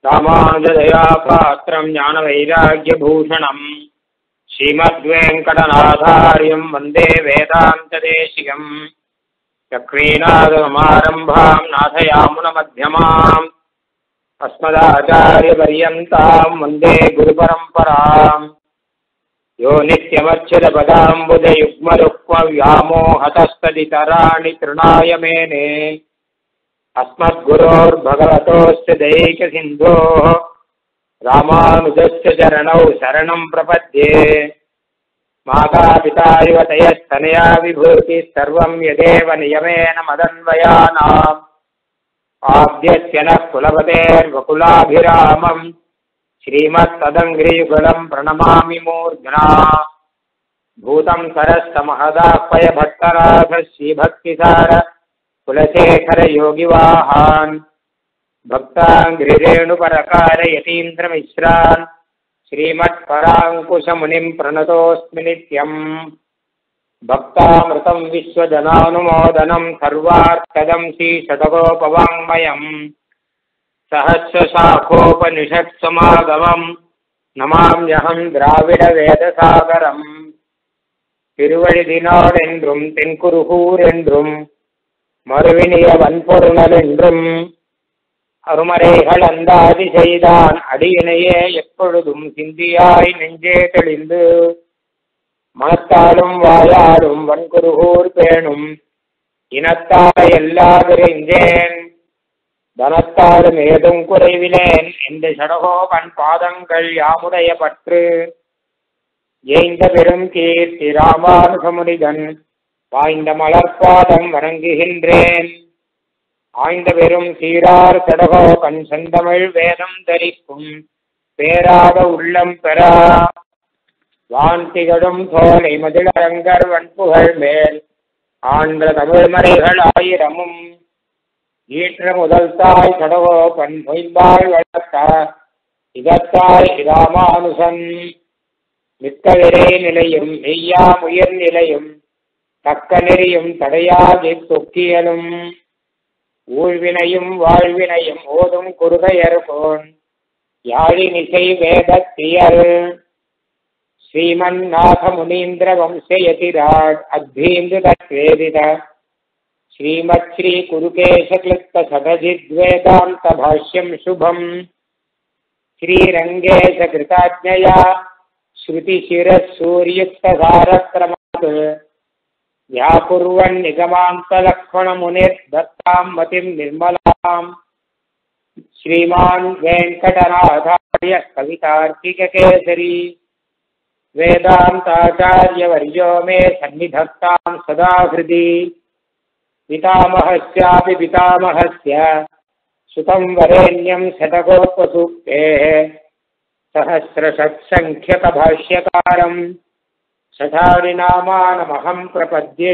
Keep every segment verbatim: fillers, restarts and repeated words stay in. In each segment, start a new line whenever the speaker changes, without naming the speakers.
ராமானுஜதயா பாத்திரம் ஞானவைராக்யபூஷணம் ஸ்ரீமத்வேங்கடநாதார்யம் வந்தே வேதாந்ததேசிகம். லக்ஷ்மீநாதசமாரம்பாம் நாதயாமுனமத்யமாம் அஸ்மதாச்சாரியபர்யந்தாம் வந்தே குருபரம்பராம். யோ நித்யமச்சுதபதாம்புஜயுக்மருக்மவ்யாமோஹதஸ்ததிதராணி த்ருணாய மேனே अस्मद्गुरोर्भगवतोऽस्य दैकसिन्धोः रामानुजस्य चरणौ शरणं प्रपद्ये. मातापिता युवतयस्तनया विभूतिः सर्वं यदेव नियमेन मदन्वयानाम्. आद्यस्य नः कुलपतेर्वकुलाभिरामम् श्रीमत्तदङ्घ्रियुगलं प्रणमामि मूर्ध्ना. भूतं सरस्य महदाह्वय भक्तनाथ श्रीभक्तिसार कुलशेखर योगिवाहान् भक्ताङ्घ्रिरेणुपरकार यतीन्द्रमिश्रान् श्रीमत्पराङ्कुशमुनिं प्रणतोऽस्मि नित्यम्. भक्तामृतं विश्वजनानुमोदनं सर्वार्थदं श्रीषडगोपवाङ्मयम् सहस्रशाखोपनिषत्समागमम् नमाम्यहं द्राविडवेदसागरम्. திருவழிதினாடென்றும் தென்குருகூர் என்றும் மறுவினிய வன்பொருணல் என்றும் அருமறைகள் அந்தாதி செய்தான் அடியினையே எப்பொழுதும் சிந்தியாய் நெஞ்சே தெளிந்து மனத்தாலும் வாயாலும் வன்குருகூர் பேணும் இனத்தால் எல்லாதிரைஞ்சேன் தனத்தாலும் ஏதும் குறைவிலேன் இந்த சடகோபன் பாதங்கள் யாமுடைய பற்று ஏய்ந்த பெரும் கீர்த்தி ராமானுஜமுனிதன் வாய்ந்த மலர்பாதம் வணங்குகின்றேன். ஆய்ந்த பெரும் சீரார் சடகோ கண் செந்தமிழ் வேதம் தரிக்கும் பேராத உள்ளம் பெறா வான் திகழும் சோலை மதிலரங்கர் வன்புகழ் மேல் ஆன்ற தமிழ்மறைகள் ஆயிரமும் ஈற்ற முதல் தாய் சடகோ பண் பொய்ந்தாய் வளர்த்த இதத்தாய் இராமானுசன். மிக்க விரை நிலையும் மெய்யா உயர் நிலையும் தக்க நெறியும் தடையாகி தொக்கியலும் ஊழ்வினையும் வாழ்வினையும் ஓதும் குருகையர்கோன் யாழினிசை வேதத்தியல். ஸ்ரீமன்னாத முனீந்திர வம்சயதிராட் அத்வீந்து தத்வேதித ஸ்ரீமத் ஸ்ரீ குருகேசக்லிப்த சதஜித்வேதாந்த பாஷ்யம் சுபம். ஸ்ரீரங்கேச கிருதாஜ்ஞயா ஸ்ருதிசிரசூர்யுக்தசாரக்ரமாத் व्याकुर्वन् निगमान्तलक्ष्मणमुनिर्दत्तां मतिं निर्मलाम्. श्रीमान् वेङ्कटनाथार्य कवितार्किककेसरी वेदान्ताचार्यवर्यो मे सन्निधत्तां सदा हृदि. पितामहस्यापि पितामहस्य सुतं वरेण्यं शतकोपसूक्तेः सहस्रषट्सङ्ख्यकभाष्यकारम् சதாரிநாமானமகம் பிரபத்யே.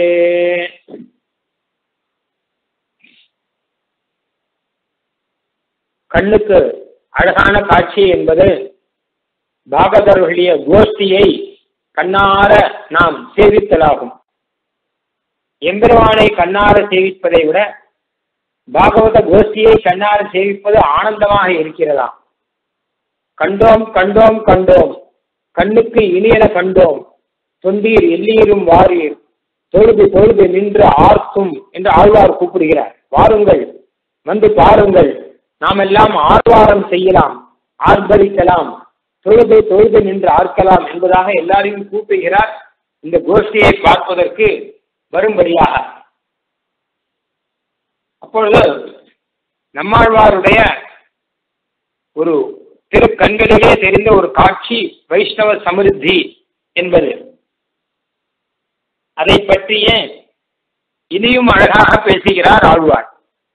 கண்ணுக்கு அழகான காட்சி என்பது பாகவதர்களுடைய கோஷ்டியை கண்ணார நாம் சேவித்தலாகும். எம்பெருமானை கண்ணார சேவிப்பதை விட பாகவத கோஷ்டியை கண்ணார சேவிப்பது ஆனந்தமாக இருக்கிறதாம். கண்டோம் கண்டோம் கண்டோம் கண்ணுக்கு இனியன கண்டோம் தொண்டீர் எல்லீரும் வாரீர் தொழுது தொழுது நின்று ஆர்க்கும் என்று ஆழ்வார் கூப்பிடுகிறார். வாருங்கள், வந்து பாருங்கள், நாம் எல்லாம் ஆர்வாரம் செய்யலாம், ஆர்ப்பரிக்கலாம், தொழுது தொழுது நின்று ஆர்க்கலாம் என்பதாக எல்லாரையும் கூப்பிடுகிறார் இந்த கோஷ்டியை பார்ப்பதற்கு வரும்படியாக. அப்பொழுது நம்மாழ்வாருடைய ஒரு திருக்கண்களிலே தெரிந்த ஒரு காட்சி வைஷ்ணவ சமிருத்தி என்பது. அதை பற்றிய இனியும் அழகாக பேசுகிறார் ஆழ்வார்.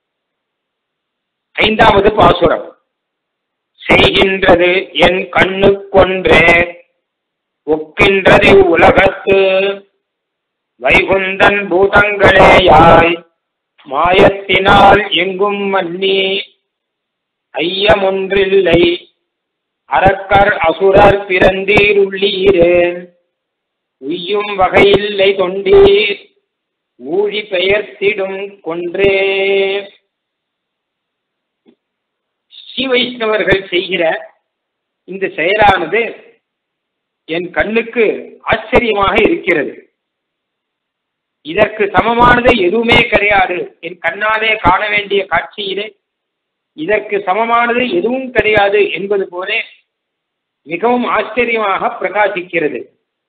ஐந்தாவது பாசுரம். செய்கின்றது என் கண்ணுக்கொன்றே ஒக்கின்றது உலகத்து வைகுந்தன் பூதங்களேயாய் மாயத்தினால் எங்கும் மன்னி ஐயமொன்றில்லை அரக்கர் அசுரர் பிறந்தீருள்ளீரேன் உய்யும் வகையில்லை தொண்டீர் ஊழி பெயர்த்திடும் கொன்றே. ஸ்ரீ வைஷ்ணவர்கள் செய்கிற இந்த செயலானது என் கண்ணுக்கு ஆச்சரியமாக இருக்கிறது. இதற்கு சமமானது எதுவுமே கிடையாது. என் கண்ணாலே காண வேண்டிய காட்சியிலே இதற்கு சமமானது எதுவும் கிடையாது என்பது போல மிகவும் ஆச்சரியமாக பிரகாசிக்கிறது.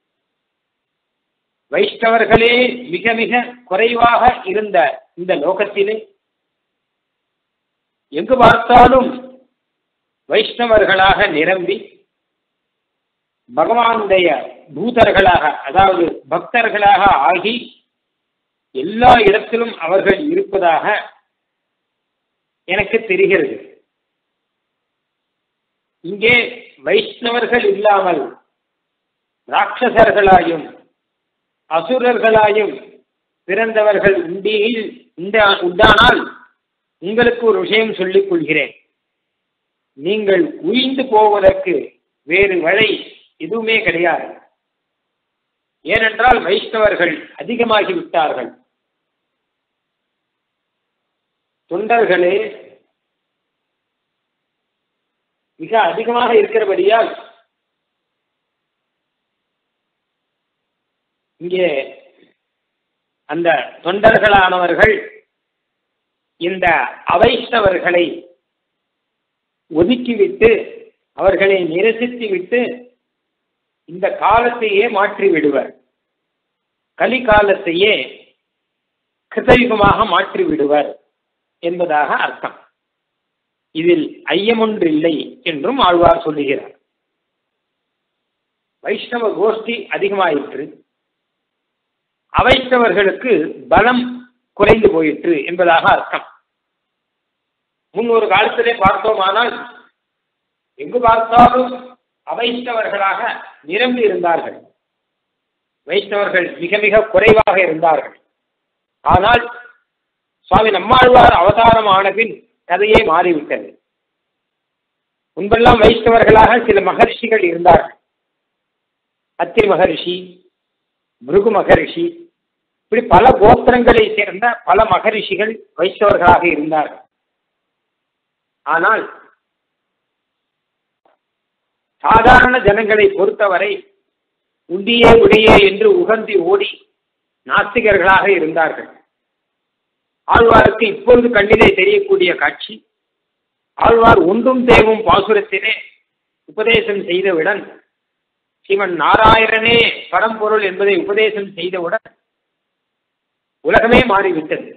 வைஷ்ணவர்களே மிக மிக குறைவாக இருந்த இந்த லோகத்திலே எங்கு பார்த்தாலும் வைஷ்ணவர்களாக நிரம்பி பகவானுடைய தூதர்களாக, அதாவது பக்தர்களாக ஆகி எல்லா இடத்திலும் அவர்கள் இருப்பதாக எனக்கு தெரிகிறது. இங்கே வைஷ்ணவர்கள் இல்லாமல் ராட்சசர்களாயும் அசுரர்களாயும் பிறந்தவர்கள் உண்டியில் உண்டானால் உங்களுக்கு ஒரு விஷயம் சொல்லிக் கொள்கிறேன். நீங்கள் உயிர்ந்து போவதற்கு வேறு வழி எதுவுமே கிடையாது. ஏனென்றால் வைஷ்ணவர்கள் அதிகமாகிவிட்டார்கள். தொண்டர்களே மிக அதிகமாக இருக்கிறபடியால் இங்கே அந்த தொண்டர்களானவர்கள் இந்த அவைஷ்ணவர்களை ஒதுக்கிவிட்டு அவர்களை நிரசித்து விட்டு இந்த காலத்தையே மாற்றி விடுவர். கலிகாலத்தையே கிருதயுகமாக மாற்றி விடுவர் என்பதாக அர்த்தம். இதில் ஐயமொன்றில்லை என்றும் ஆழ்வார் சொல்லுகிறார். வைஷ்ணவ கோஷ்டி அதிகமாயிற்று, அவைஷ்ணவர்களுக்கு பலம் குறைந்து போயிற்று என்பதாக அர்த்தம். முன் ஒரு காலத்திலே பார்த்தோமானால் எங்கு பார்த்தாலும் அவைஷ்ணவர்களாக நிரம்பி இருந்தார்கள். வைஷ்ணவர்கள் மிக மிக குறைவாக இருந்தார்கள். ஆனால் சுவாமி நம்மாழ்வார் அவதாரம் ஆன பின் கதையே மாறிவிட்டது. முன்பெல்லாம் வைஷ்ணவர்களாக சில மகர்ஷிகள் இருந்தார்கள். அத்திரி மகரிஷி, பிருகு மகரிஷி, இப்படி பல கோத்திரங்களை சேர்ந்த பல மகரிஷிகள் வைஷ்ணவர்களாக இருந்தார்கள். ஆனால் சாதாரண ஜனங்களை பொறுத்தவரை உண்டியே உடையே என்று உகந்தி ஓடி நாஸ்திகர்களாக இருந்தார்கள். ஆழ்வாருக்கு இப்பொழுது கண்ணிலே தெரியக்கூடிய காட்சி, ஆழ்வார் ஒன்றும் தேவும் பாசுரத்திலே உபதேசம் செய்தவுடன், ஸ்ரீமன் நாராயணனே பரம்பொருள் என்பதை உபதேசம் செய்தவுடன் உலகமே மாறிவிட்டது.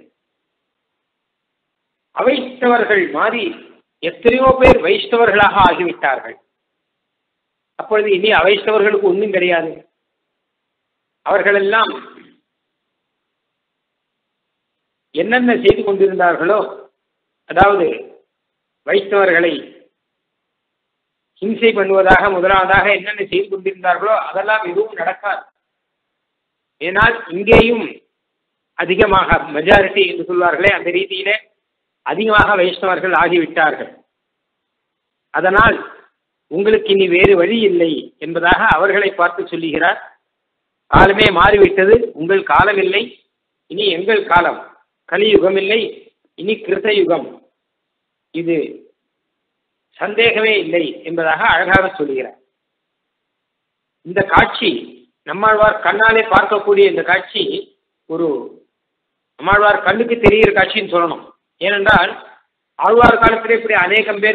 அவைஷ்ணவர்கள் மாறி எத்தனையோ பேர் வைஷ்ணவர்களாக ஆகிவிட்டார்கள். அப்பொழுது இனி அவைஷ்ணவர்களுக்கு ஒன்றும் கிடையாது. அவர்களெல்லாம் என்னென்ன செய்து கொண்டிருந்தார்களோ, அதாவது வைஷ்ணவர்களை ஹிம்சை பண்ணுவதாக முதலாவதாக என்னென்ன செய்து கொண்டிருந்தார்களோ அதெல்லாம் எதுவும் நடக்காது. ஏனால் இங்கேயும் அதிகமாக மெஜாரிட்டி என்று சொல்வார்களே, அந்த ரீதியிலே அதிகமாக வைஷ்ணவர்கள் ஆகிவிட்டார்கள். அதனால் உங்களுக்கு இனி வேறு வழி இல்லை என்பதாக அவர்களை பார்த்து சொல்லுகிறார். காலமே மாறிவிட்டது, உங்கள் காலம் இல்லை, இனி எங்கள் காலம். கலியுகம் இல்லை, இனி கிருதயுகம், இது சந்தேகமே இல்லை என்பதாக அழகாக சொல்லுகிறார். இந்த காட்சி நம்மாழ்வார் கண்ணாலே பார்க்கக்கூடிய இந்த காட்சி ஒரு நம்மாழ்வார் கண்ணுக்கு தெரிகிற காட்சின்னு சொல்லணும். ஏனென்றால் ஆழ்வார் காலத்திலே இப்படி அநேகம் பேர்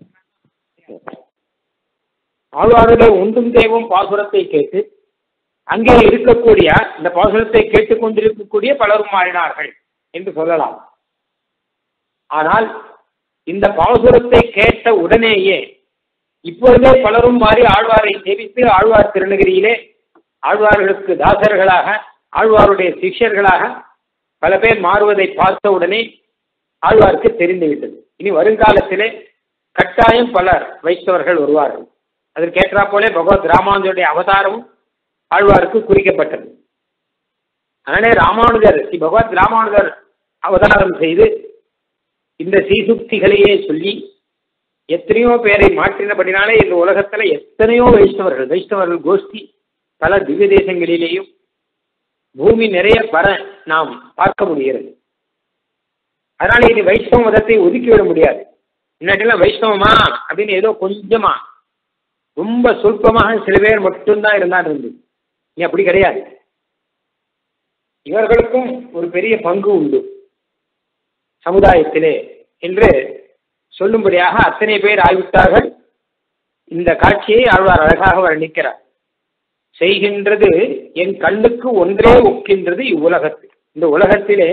ஆழ்வாருடைய ஒன்றும் தேவும் பாசுரத்தை கேட்டு அங்கே இருக்கக்கூடிய இந்த பாசுரத்தை கேட்டுக்கொண்டிருக்கக்கூடிய பலரும் மாறினார்கள் என்று சொல்லலாம். ஆனால் இந்த பாசுரத்தை கேட்ட உடனேயே இப்பொழுதே பலரும் மாறி ஆழ்வாரை சேவித்து ஆழ்வார் திருநகிரியிலே ஆழ்வார்களுக்கு தாசர்களாக, ஆழ்வாருடைய சிஷ்யர்களாக பல பேர் மாறுவதை பார்த்த உடனே ஆழ்வாருக்கு தெரிந்துவிட்டது. இனி வருங்காலத்திலே கட்டாயம் பலர் வைஷ்ணவர்கள் வருவார்கள். அதற்கேற்றா போலே பகவத் ராமானுஜருடைய அவதாரமும் ஆழ்வாருக்கு குறிக்கப்பட்டது. அதனே ராமானுஜர் ஸ்ரீ பகவத் ராமானுஜர் அவதாரம் செய்து இந்த சீசுக்திகளையே சொல்லி எத்தனையோ பேரை மாற்றினபடினாலே இந்த உலகத்தில் எத்தனையோ வைஷ்ணவர்கள் வைஷ்ணவர்கள் கோஷ்டி பல திவ்ய தேசங்களிலேயும் பூமி நிறைய பர நாம் பார்க்க முடிகிறது. அதனால இனி வைஷ்ணவ மதத்தை ஒதுக்கிவிட முடியாது. முன்னாடிலாம் வைஷ்ணவமா அப்படின்னு ஏதோ கொஞ்சமா ரொம்ப சொற்பமாக சில பேர் மட்டும்தான் இருந்தான் இருந்து. நீ அப்படி கிடையாது. இவர்களுக்கும் ஒரு பெரிய பங்கு உண்டு சமுதாயத்திலே என்று சொல்லும்படியாக அத்தனை பேர் ஆகிவிட்டார்கள். இந்த காட்சியை ஆழ்வார் அழகாக வர்ணிக்கிறார். செய்கின்றது என் கண்ணுக்கு ஒன்றே ஒக்கின்றது இவ்வுலகத்தில். இந்த உலகத்திலே,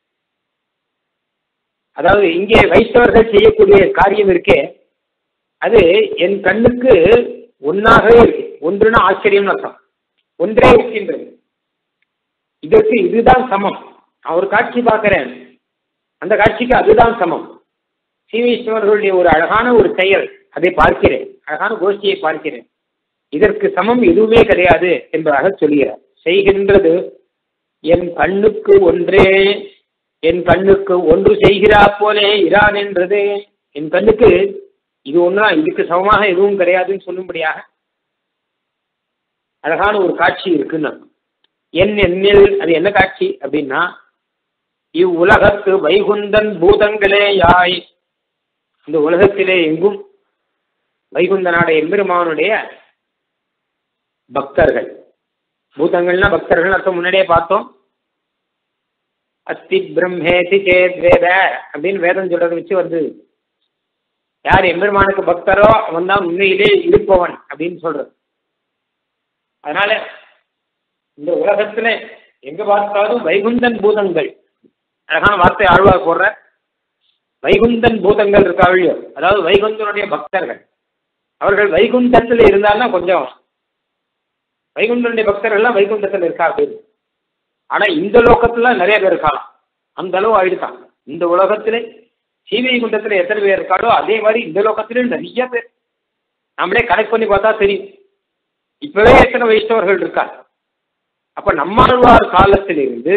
அதாவது இங்கே வைஷ்ணவர்கள் செய்யக்கூடிய காரியம் இருக்கே, அது என் கண்ணுக்கு ஒன்னாகவே இருக்கு. ஒன்றுனா ஆச்சரியம் அர்த்தம். ஒன்றே ஒக்கின்றது. இதற்கு இதுதான் சமம். நான் ஒரு காட்சி பார்க்கிறேன், அந்த காட்சிக்கு அதுதான் சமம். ஸ்ரீ வைஷ்ணவர்களுடைய ஒரு அழகான ஒரு செயல், அதை பார்க்கிறேன், அழகான கோஷ்டியை பார்க்கிறேன், இதற்கு சமம் எதுவுமே கிடையாது என்பதாக சொல்கிறார். செய்கின்றது என் கண்ணுக்கு ஒன்றே, என் கண்ணுக்கு ஒன்று செய்கிறா போலே இரான் என்றது. என் கண்ணுக்கு இது ஒன்றுதான், இதுக்கு சமமாக எதுவும் கிடையாதுன்னு சொல்லும்படியாக அழகான ஒரு காட்சி இருக்குன்னு. என் எண்ணில் அது என்ன காட்சி அப்படின்னா, இவ்வுலகத்து வைகுந்தன் பூதங்களே யாய். இந்த உலகத்திலே எங்கும் வைகுந்தனாட எம்பெருமானுடைய பக்தர்கள், பூதங்கள்னா பக்தர்கள் அர்த்தம் முன்னாடியே பார்த்தோம். அஸ்தி பிரம்மேதி சேத் வேத அப்படின்னு வேதம் சொல்றதை வச்சு வந்து, யார் எம்பெருமானுக்கு பக்தரோ அவன் தான் உண்மையிலே இருப்பவன் அப்படின்னு சொல்றது. அதனால இந்த உலகத்துல எங்க பார்த்தாலும் வைகுந்தன் பூதங்கள், அழகான வார்த்தை ஆழ்வார் போடுற. வைகுந்தன் பூதங்கள் இருக்காவியோ, அதாவது வைகுந்தனுடைய பக்தர்கள், அவர்கள் வைகுந்தத்தில் இருந்தால்தான் கொஞ்சம், வைகுந்தனுடைய பக்தர்கள்லாம் வைகுந்தத்தில் இருக்காது. ஆனா இந்த லோகத்துல நிறைய பேர் இருக்காங்க, அந்த அளவு ஆயிடுதான். இந்த உலகத்திலே ஸ்ரீவைகுண்டத்துல எத்தனை பேர் இருக்காளோ அதே மாதிரி இந்த லோகத்திலும் நிறைய பேர். நம்மளே கனெக்ட் பண்ணி பார்த்தா தெரியும், இப்பவே எத்தனை வைஷ்ணவர்கள் இருக்காங்க. அப்ப நம்மாழ்வார் காலத்திலிருந்து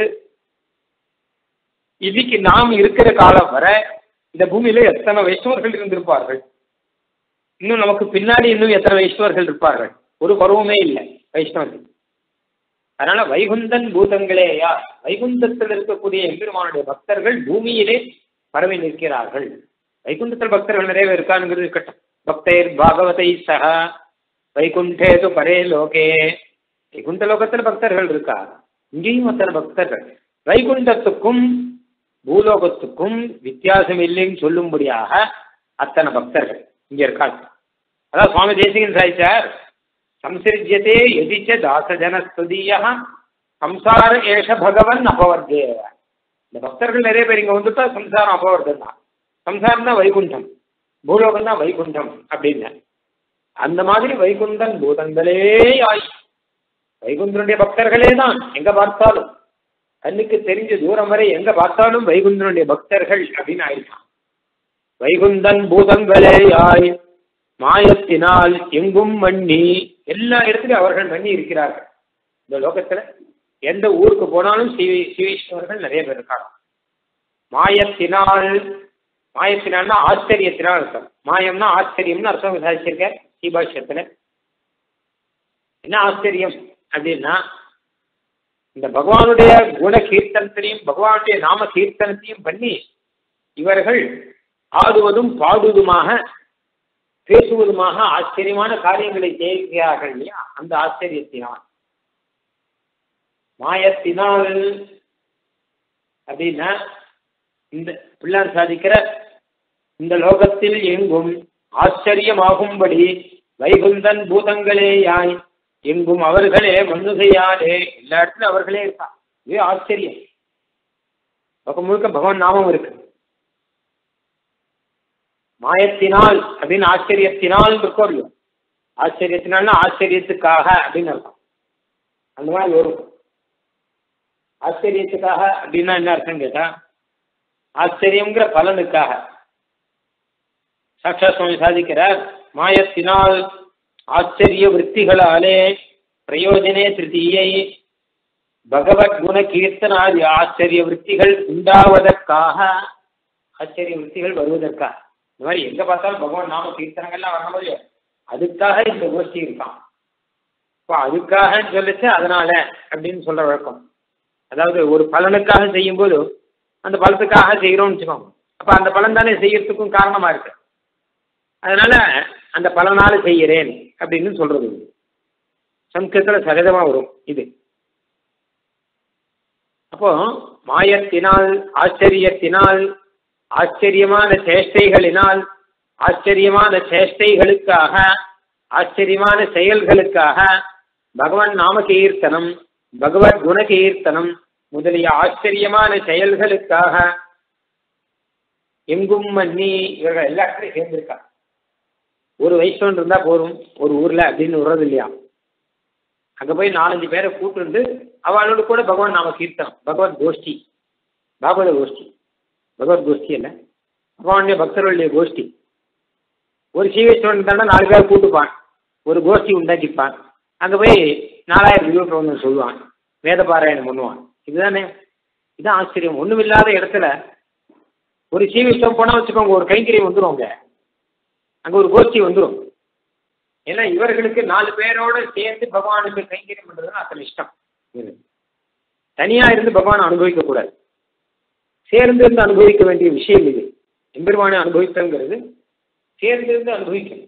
இன்னைக்கு நாம் இருக்கிற காலம் வரை இந்த பூமியில எத்தனை வைஷ்ணவர்கள் இருந்திருப்பார்கள். இன்னும் நமக்கு பின்னாடி இன்னும் எத்தனை வைஷ்ணவர்கள் இருப்பார்கள். ஒரு பருவமே இல்லை வைஷ்ணவர்கள். அதனால வைகுந்தன் பூதங்களே யார், வைகுந்தத்தில் இருக்கக்கூடிய எம்பெருமானுடைய பக்தர்கள் பூமியிலே பரவி நிற்கிறார்கள். வைகுந்தத்தில் பக்தர்கள் நிறைய பேர் இருக்கானுங்கிறது இருக்கட்டும். பக்தேர் பாகவதை சக வைகுண்டேது பரே லோகே. வைகுண்ட லோகத்தில் பக்தர்கள் இருக்கா, இங்கேயும் அத்தனை பக்தர்கள். வைகுண்டத்துக்கும் பூலோகத்துக்கும் வித்தியாசம் இல்லைன்னு சொல்லும்படியாக அத்தனை பக்தர்கள் இங்க இருக்காங்க. அதாவது சுவாமி தேசிகன் சாய்ச்சார், சம்சிருஜ்யதே எதிச்ச தாசஜனஸ்துதியா சம்சார ஏஷ பகவன் அபவர்தே. இந்த பக்தர்கள் நிறைய பேர் இங்க வந்துட்டா சம்சாரம் அபவர்தம் தான். சம்சாரம் தான் வைகுண்டம், பூலோகம் தான் வைகுண்டம் அப்படின்னு. அந்த மாதிரி வைகுந்தன் பூதங்களே ஆய், வைகுந்தனுடைய பக்தர்களே தான் எங்க பார்த்தாலும், கண்ணுக்கு தெரிஞ்ச தூரம் வரை எங்க பார்த்தாலும் வைகுந்தனுடைய பக்தர்கள் அப்படின்னு ஆயிருக்கான். வைகுந்தன் பூதங்களே ஆய் மாயத்தினால் எங்கும் மண்ணி, எல்லா இடத்துலையும் அவர்கள் மண்ணி இருக்கிறார்கள். இந்த லோகத்துல எந்த ஊருக்கு போனாலும் ஸ்ரீ ஸ்ரீவைஷ்ணவர்கள் நிறைய பேர் இருக்காங்க. மாயத்தினால், மாயத்தினால்னா ஆச்சரியத்தினால் அர்த்தம். மாயம்னா ஆச்சரியம்னு அர்த்தம் விசாரிச்சிருக்க ஸ்ரீபாஷ்யத்துல. என்ன ஆச்சரியம் அப்படின்னா, இந்த பகவானுடைய குண கீர்த்தனத்தையும் பகவானுடைய நாம கீர்த்தனத்தையும் பண்ணி இவர்கள் ஆடுவதும் பாடுவதுமாக பேசுவதுமாக ஆச்சரியமான காரியங்களை செய்கிறார்கள் இல்லையா, அந்த ஆச்சரியத்தினால். மாயத்தினால் அப்படின்னா இந்த பிள்ளார் சாதிக்கிற இந்த லோகத்தில் எங்கும் ஆச்சரியமாகும்படி வைகுந்தன் பூதங்களே யாய் எங்கும் அவர்களே மண்ணுகையாலே, எல்லா இடத்துலையும் அவர்களே இருக்கா. இது ஆச்சரியம். பக்கம் முழுக்க பகவான் நாமம் இருக்கு. மாயத்தினால் அப்படின்னு ஆச்சரியத்தினால் இருக்கோ இல்லையோ, ஆச்சரியத்தினால்னா ஆச்சரியத்துக்காக அப்படின்னு அர்த்தம். அந்த மாதிரி வரும். ஆச்சரியத்துக்காக அப்படின்னா என்ன அர்த்தம் கேட்டா, ஆச்சரியங்கிற பலனுக்காக. சாட்சாத் சுவாமி சாதிக்கிறார், மாயத்தினால் ஆச்சரிய விற்த்திகளாலே பிரயோஜனே திருதியை பகவத் குண கீர்த்தனாதி ஆச்சரிய விற்த்திகள் உண்டாவதற்காக, ஆச்சரிய விற்த்திகள் வருவதற்காக. இந்த மாதிரி எங்க பார்த்தாலும் பகவான் நாம கீர்த்தனங்கள்லாம் வரணும், அதுக்காக இந்த கோஷ்டி இருக்கான். இப்போ அதுக்காக சொல்லிச்சு அதனால அப்படின்னு சொல்ற வழக்கம். அதாவது ஒரு பலனுக்காக செய்யும் போது அந்த பலத்துக்காக செய்கிறோம்னு வச்சுக்கோங்க, அப்ப அந்த பலன் தானே செய்யறதுக்கும் காரணமா இருக்கு. அதனால அந்த பலனால செய்கிறேன் அப்படின்னு சொல்றது சம்ஸ்கிருதத்தில் சகஜமா வரும் இது. அப்போ மாயத்தினால், ஆச்சரியத்தினால், ஆச்சரியமான சேஷ்டைகளினால், ஆச்சரியமான சேஷ்டைகளுக்காக, ஆச்சரியமான செயல்களுக்காக பகவான் நாம கீர்த்தனம், பகவத் குண கீர்த்தனம் முதலிய ஆச்சரியமான செயல்களுக்காக எங்கும் மன்னி இவர்கள் எல்லாத்தையும் சேர்ந்திருக்காங்க. ஒரு வைஷ்ணவன் இருந்தா போரும் ஒரு ஊர்ல அப்படின்னு விடுறது இல்லையா. அங்க போய் நாலஞ்சு பேரை கூட்டு அவளோடு கூட பகவான் நாம கீர்த்தனம், பகவத் கோஷ்டி, பாகவத கோஷ்டி, பகவத் கோஷ்டி அல்ல பகவானுடைய பக்தர்களுடைய கோஷ்டி. ஒரு சீவேஸ்வரன் தானே நாலு பேர் கூட்டுப்பான், ஒரு கோஷ்டி உண்டாக்கிப்பான். அங்க போய் நாலாயிரம் இருபத்தி சொல்லுவான், வேத பாராயணம் பண்ணுவான். இதுதானே, இதுதான் ஆச்சரியம். ஒண்ணுமில்லாத இடத்துல ஒரு சீவிஷ்டம் போனா வச்சுக்கோங்க, ஒரு கைங்கரியம் வந்துடும். அங்க அங்க ஒரு கோஷ்டி வந்துடும். ஏன்னா இவர்களுக்கு நாலு பேரோட சேர்ந்து பகவானுக்கு கைங்கரியம் பண்றதுன்னா அத்தனை இஷ்டம். தனியா இருந்து பகவானை அனுபவிக்க கூடாது, சேர்ந்து இருந்து அனுபவிக்க வேண்டிய விஷயம் இது. எம்பெருமானை அனுபவித்தங்கிறது சேர்ந்து இருந்து அனுபவிக்கணும்.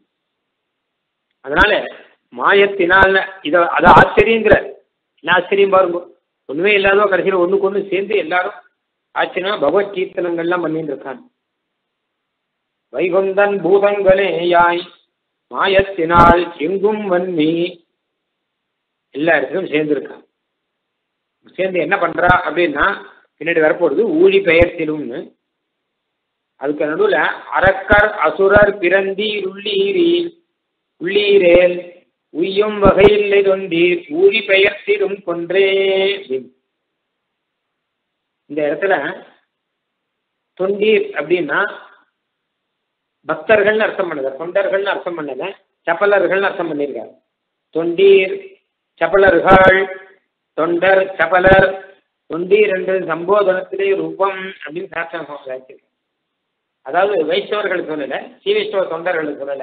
அதனால மாயத்தினால இத அது ஆச்சரியங்கிற என்ன ஆச்சரியம் பாருங்க. ஒண்ணுமே இல்லாதோ கடைசியில் ஒண்ணுக்கு ஒண்ணு சேர்ந்து எல்லாரும் ஆச்சரியமா பகவத் கீர்த்தனங்கள்லாம் பண்ணிட்டு இருக்காங்க. வைகுந்தன் பூதங்களே யாய் மாயத்தினால் எங்கும் வன்னி எல்லா இடத்துலையும் சேர்ந்துருக்காங்க. சேர்ந்து என்ன பண்றா அப்படின்னா பின்னாடி வரப்போறது ஊழி பெயர்த்திலும்னு. அதுக்கு நடுவில் அரக்கர் அசுரர் பிறந்தி உள்ளீரீல் உள்ளீரேல் உய்யும் வகையில்லை தொண்டீர் ஊழி பெயர்த்திலும் கொன்றே. இந்த இடத்துல தொண்டீர் அப்படின்னா பக்தர்கள்னு அர்த்தம் பண்ணல, தொண்டர்கள்னு அர்த்தம் பண்ணல, சப்பலர்கள்னு அர்த்தம் பண்ணியிருக்காரு. தொண்டீர், சப்பலர்கள், தொண்டர், சப்பலர், தொண்டீர் என்று சம்போதனத்திலே ரூபம் அப்படின்னு சாஸ்திரம். அதாவது வைஷ்ணவர்களுக்கு சொல்லல, சீவைஷ்ணவ தொண்டர்களுக்கு சொல்லல.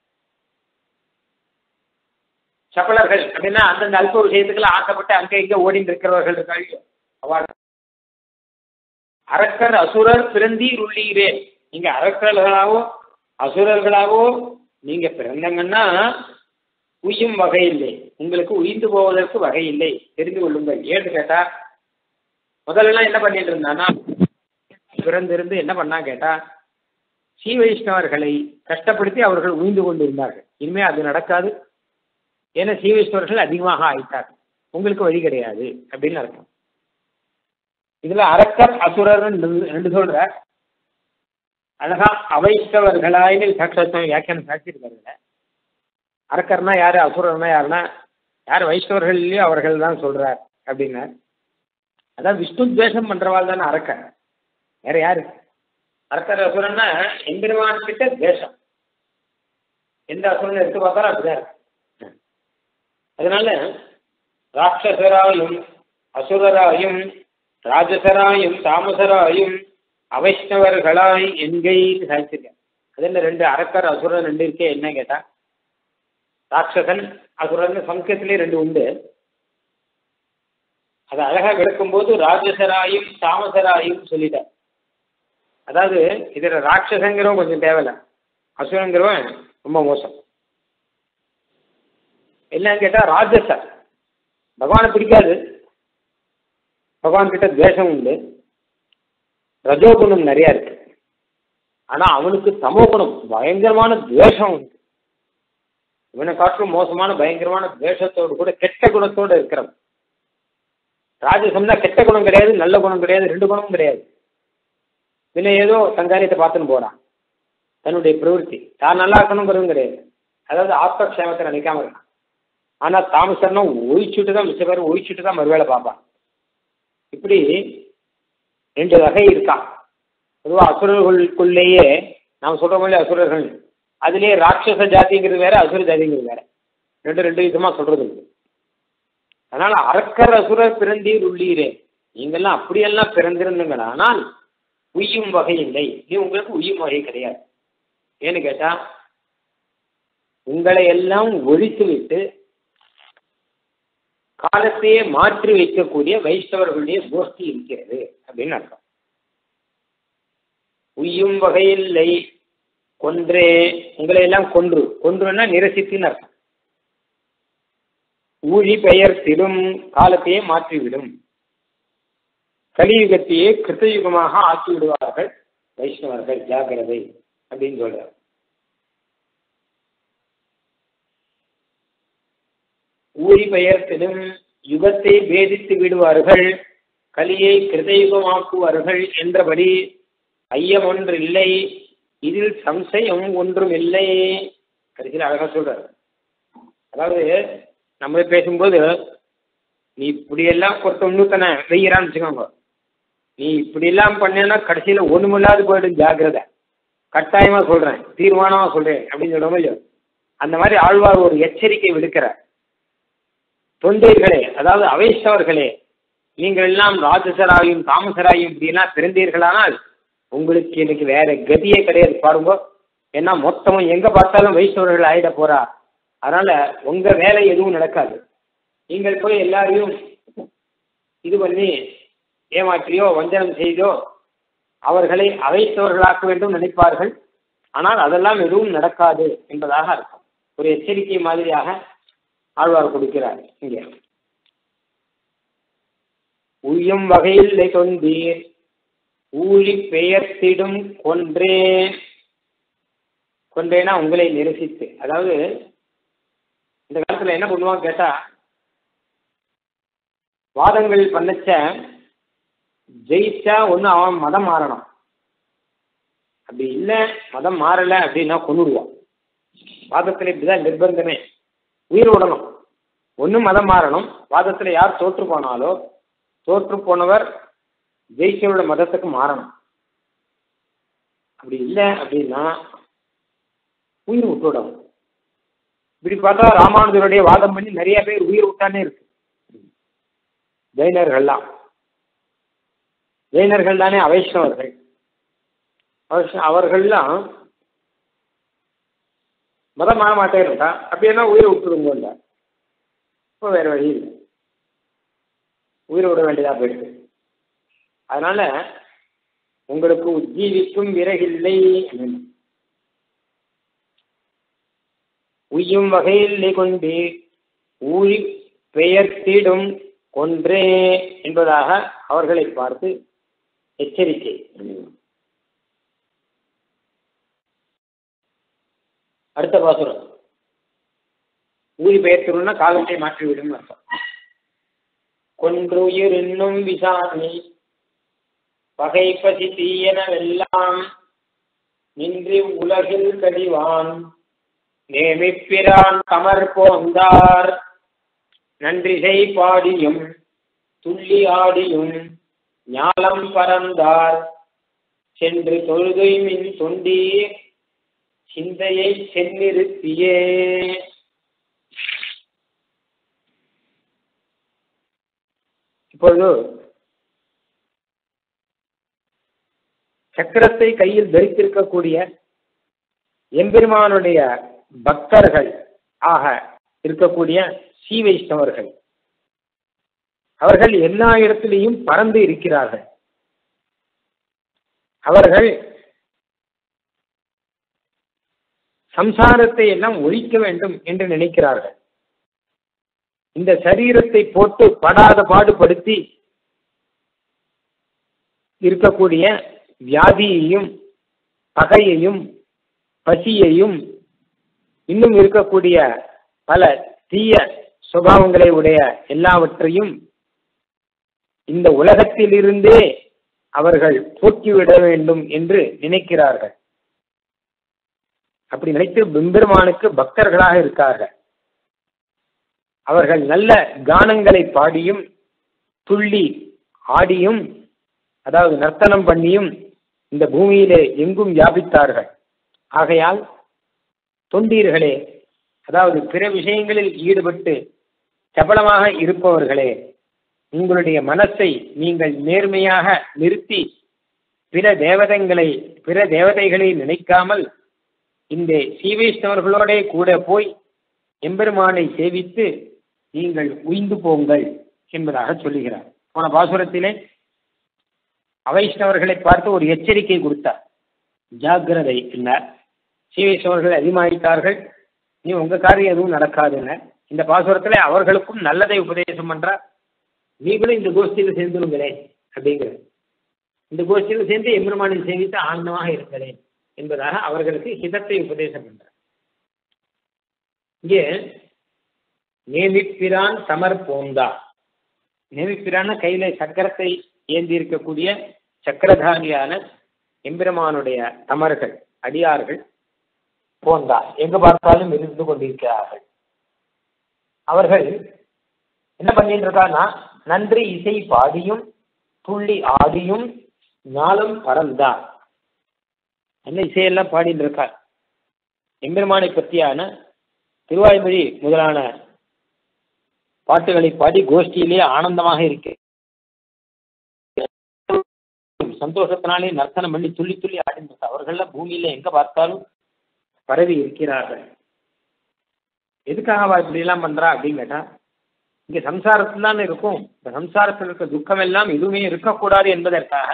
சப்பலர்கள் அப்படின்னா அந்தந்த அல்ப விஷயத்துக்குள்ள ஆசைப்பட்டு அங்கே இங்கே ஓடிட்டு இருக்கிறவர்கள் இருக்காங்க. அவள் அரக்கர் அசுரர் பிறந்தீர் உள்ளீரே. நீங்க அரக்கர்களாவோ அசுரர்களாவோ நீங்க பிறந்தங்கன்னா உய்யும் வகை இல்லை, உங்களுக்கு உயிர்ந்து போவதற்கு வகை இல்லை, தெரிந்து கொள்ளுங்கள். ஏன்னு கேட்டா முதல்ல என்ன பண்ணிட்டு இருந்தானா, பிறந்திருந்து என்ன பண்ணா கேட்டா ஸ்ரீ வைஷ்ணவர்களை கஷ்டப்படுத்தி அவர்கள் உயிர்ந்து கொண்டு இருந்தார்கள். இனிமே அது நடக்காது, ஏன்னா ஸ்ரீ வைஷ்ணவர்கள் அதிகமாக ஆயிட்டார், உங்களுக்கு வழி கிடையாது அப்படின்னு அர்த்தம். இதுல அரக்கர் அசுரர் ரெண்டு சொல்ற அழகா அவைஷ்ணவர்களாயின்னு சாட்சாத்தம் வியாக்கியானம் சாட்சியிருக்காருல்ல. அரக்கர்னா யாரு, அசுரர்னா யாருன்னா யார் வைஷ்ணவர்கள் இல்லையோ அவர்கள் தான் சொல்றார் அப்படின்னா. அதான் விஷ்ணு துவேஷம் பண்றவாள் தானே அரக்கர், வேற யாரு? அரக்கர் அசுரன்னா எம்பெருமான் கிட்ட துவேஷம். எந்த அசுரன் எடுத்து பார்த்தாலும் அப்படிதான் இருக்கு. அதனால ராட்சசராயும் அசுரராயும் ராஜசராயும் தாமசராயும் அவைஷ்ணவர்களாய் என்கை சாதிச்சிருக்கேன். அது என்ன ரெண்டு அரக்கர் அசுரன் ரெண்டு இருக்கே என்ன கேட்டா, ராட்சசன் அசுரன் சம்ஸ்கிருதத்திலே ரெண்டு உண்டு. அதை அழகா விளக்கும் போது ராஜசராயும் தாமசராயும் சொல்லிட்டார். அதாவது இதுல ராட்சசங்கிறவன் கொஞ்சம் தேவையில்ல, அசுரங்கிறவன் ரொம்ப மோசம். என்னன்னு கேட்டா ராஜசர் பகவானை பிடிக்காது, பகவான் கிட்ட துவேஷம் உண்டு, ரஜோகுணம் நிறைய இருக்கு. ஆனா அவனுக்கு தமோகுணம் பயங்கரமான துவேஷம் உண்டு. இவனை காட்டிலும் மோசமான பயங்கரமான துவேஷத்தோடு கூட கெட்ட குணத்தோடு இருக்கிறவன். ராஜசம்னா கெட்ட குணம் கிடையாது, நல்ல குணம் கிடையாது, ரெண்டு குணமும் கிடையாது. பின்ன ஏதோ தங்காரியத்தை பார்த்துன்னு போறான், தன்னுடைய பிரவருத்தி தான் நல்லா இருக்கணுங்கிறதும் கிடையாது. அதாவது ஆத்மக்ஷேமத்தை நினைக்காம இருக்கான். ஆனா தாமசர்னா ஒழிச்சுட்டு தான் மிச்ச பேர் ஒழிச்சுட்டு தான் மறுவேளை பார்ப்பான். இப்படி ரெண்டு வகை இருக்கான். பொதுவாக அசுரர்களுக்குள்ளேயே நாம் சொல்ற மாதிரி அசுரர்கள், அதுலேயே ராட்சச ஜாதிங்கிறது வேற, அசுர ஜாதிங்கிறது வேற, ரெண்டு ரெண்டு விதமா சொல்றது. அதனால அரக்கர் அசுரர் பிறந்தீர் உள்ளீரே, நீங்கெல்லாம் அப்படியெல்லாம் பிறந்திருந்தீங்களா, ஆனால் உய்யும் வகை இல்லை, நீ உங்களுக்கு உய்யும் வகை கிடையாது. ஏன்னு கேட்டா உங்களை எல்லாம் ஒழித்து விட்டு காலத்தையே மாற்றி வைக்கக்கூடிய வைஷ்ணவர்களுடைய கோஷ்டி இருக்கிறது அப்படின்னு அர்த்தம். உய்யும் வகையில்லை கொன்றே உங்களை எல்லாம் கொன்று கொன்றுன்னா நிரசித்துன்னு அர்த்தம். ஊழி பெயர்த்திடும் காலத்தையே மாற்றிவிடும், கலியுகத்தையே கிருத்தயுகமாக ஆக்கி விடுவார்கள் வைஷ்ணவர்கள், ஜாகிரதை அப்படின்னு சொல்றார். ஊழி பெயர்த்திடும் யுகத்தை பேதித்து விடுவார்கள், கலியை கிருதயுகமாக்குவார்கள் என்றபடி ஐயம் ஒன்று இல்லை, இதில் சம்சயம் ஒன்றும் இல்லை. கடைசியில் அழகா சொல்றாரு. அதாவது நம்ம பேசும்போது நீ இப்படியெல்லாம் ஒருத்த இன்னொருத்தனை வெய்யறான்னு வச்சுக்கோங்க, நீ இப்படி எல்லாம் பண்ணேன்னா கடைசியில ஒண்ணுமில்லாது போயிடும், ஜாக்கிரதை, கட்டாயமா சொல்றேன், தீர்மானமா சொல்றேன் அப்படின்னு சொல்ல முடியும். அந்த மாதிரி ஆழ்வார் ஒரு எச்சரிக்கை விடுக்கிறார். தொண்டர்களே, அதாவது அவைஷ்ணவர்களே, நீங்கள் எல்லாம் ராஜசராயும் தாமசராயும் இப்படிலாம் பிறந்தீர்களானால் உங்களுக்கு இன்னைக்கு வேற கதியே கிடையாது பாருங்க. ஏன்னா மொத்தமும் எங்க பார்த்தாலும் வைஷ்ணவர்கள் ஆயிட போறா. அதனால உங்க வேலை எதுவும் நடக்காது. நீங்கள் போய் எல்லாரையும் இது பண்ணி ஏமாற்றியோ வஞ்சனம் செய்தோ அவர்களை அவைத்தவர்களாக்க வேண்டும் நினைப்பார்கள். ஆனால் அதெல்லாம் எதுவும் நடக்காது என்பதாக அர்த்தம். ஒரு எச்சரிக்கை மாதிரியாக ஆழ்வார் கொடுக்கிறார். இங்கே உய்யும் வகையில் தொந்தீர் ஊழி பெயர்த்திடும் கொன்றே. கொன்றேனா உங்களை நிரசித்து. அதாவது இந்த காலத்துல என்ன பண்ணுவாங்க கேட்டா, வாதங்கள் பண்ணச்ச ஜெயிச்சா ஒண்ணு அவன் மதம் மாறணும், அப்படி இல்லை மதம் மாறல அப்படின்னா கொன்னுடுவான். வாதத்துல இப்படிதான் நிர்பந்தமே. உயிர் விடணும், ஒன்னும் மதம் மாறணும். வாதத்துல யார் தோற்று போனாலோ தோற்று போனவர் ஜெயிச்சவரோட மதத்துக்கு மாறணும். அப்படி இல்லை அப்படின்னா உயிர் விட்டுவிடும். இப்படி பார்த்தா ராமானுஜருடைய வாதம் பண்ணி நிறைய பேர் உயிர் விட்டானே இருக்கு. ஜெயினர்கள்லாம் ஜெயினர்கள் தானே அவைஷ்ணவர்கள். அவர்கள்லாம் மதம் மாற மாட்டே இருந்தா அப்படின்னா உயிரை விட்டுடுங்க. இப்போ வேற வழி இல்லை, உயிரை விட வேண்டியதா போயிருக்கு. அதனால உங்களுக்கு உஜ்ஜீவிக்கும் விறகில்லை. உய்யும் வகையில் கொண்டு ஊழி பெயர்த்திடும் கொன்றே என்பதாக அவர்களை பார்த்து எச்சரிக்கை. அடுத்த பாசுரம் ஊழி பெயர்த்திடும்னா காலத்தை மாற்றிவிடும் அர்த்தம். கொன்றுயிர் இன்னும் விசாரணை பகை பசி தீயனவெல்லாம் நின்று உலகில் கடிவான் நேமிப்பிரான் கமர் போந்தார் நன்றிசை பாடியும் துள்ளி ஆடியும் ஞாலம் பறந்தார் சென்று தொழுகை மின் தொண்டீர் சிந்தையை சென்னிருத்தியே. இப்பொழுது சக்கரத்தை கையில் தரித்திருக்கக்கூடிய எம்பெருமானுடைய பக்தர்கள் ஆக இருக்கக்கூடிய ஸ்ரீ வைஷ்ணவர்கள், அவர்கள் எல்லா இடத்திலையும் பறந்து இருக்கிறார்கள். அவர்கள் சம்சாரத்தை எல்லாம் ஒழிக்க வேண்டும் என்று நினைக்கிறார்கள். இந்த சரீரத்தை போட்டு படாத பாடுபடுத்தி இருக்கக்கூடிய வியாதியையும் பகையையும் பசியையும் இன்னும் இருக்கக்கூடிய பல தீய சுபாவங்களை உடைய எல்லாவற்றையும் இந்த உலகத்திலிருந்தே அவர்கள் போக்கிவிட வேண்டும் என்று நினைக்கிறார்கள். அப்படி நினைத்து பெருமானுக்கு பக்தர்களாக இருக்கார்கள். அவர்கள் நல்ல கானங்களை பாடியும் துள்ளி ஆடியும், அதாவது நர்த்தனம் பண்ணியும் இந்த பூமியிலே எங்கும் வியாபித்தார்கள். ஆகையால் தொண்டீர்களே, அதாவது பிற விஷயங்களில் ஈடுபட்டு சபலமாக இருப்பவர்களே, உங்களுடைய மனசை நீங்கள் நேர்மையாக நிறுத்தி பிற தேவதைகளை பிற தேவதைகளை நினைக்காமல் இந்த சீவைஷ்ணவர்களோட கூட போய் எம்பெருமானை சேவித்து நீங்கள் உய்ந்து போங்கள் என்பதாக சொல்லுகிறார். போன பாசுரத்திலே அவைஷ்ணவர்களை பார்த்து ஒரு எச்சரிக்கை கொடுத்தார். ஜாக்கிரதை என்றார். சீவைஷ்ணவர்கள் அதிகமாயிட்டார்கள், நீ உங்க காரியம் எதுவும் நடக்காதுன்னு இந்த பாசுரத்துல அவர்களுக்கும் நல்லதை உபதேசம் பண்றார். நீங்களும் இந்த கோஷ்டியில் சேர்ந்துருங்களேன் அப்படிங்கிற, இந்த கோஷ்டியில் சேர்ந்து எம்பெருமானை சேவித்து ஆனந்தமாக இருக்கிறேன் என்பதாக அவர்களுக்கு ஹிதத்தை உபதேசம் பண்றார். இங்கே நேமிப்பிரான் தமர் போந்தா, நேமிப்பிரான கையில சக்கரத்தை ஏந்தி இருக்கக்கூடிய சக்கரதாரியான எம்பெருமானுடைய தமர்கள் அடியார்கள் போந்தா எங்கு பார்த்தாலும் இருந்து கொண்டிருக்கிறார்கள். அவர்கள் என்ன பண்ணிட்டு இருக்காருன்னா, நன்றி இசை பாடியும் துள்ளி ஆடியும் ஞாலம் பறந்தார். என்ன இசையெல்லாம் பாடிட்டு இருக்கார். எம்பெருமானை பற்றியான திருவாய்மொழி முதலான பாட்டுகளை பாடி கோஷ்டியிலே ஆனந்தமாக இருக்கு. சந்தோஷத்தினாலே நர்த்தனம் பண்ணி துள்ளி துள்ளி ஆடிட்டு அவர்கள்லாம் பூமியில எங்க பார்த்தாலும் பரவி இருக்கிறார்கள். எதுக்காக இப்படி எல்லாம் பண்றா அப்படின்னு கேட்டா, இங்க சம்சாரத்துல தான் இருக்கும், இந்த சம்சாரத்தில் இருக்க துக்கம் எல்லாம் எதுவுமே இருக்கக்கூடாது என்பதற்காக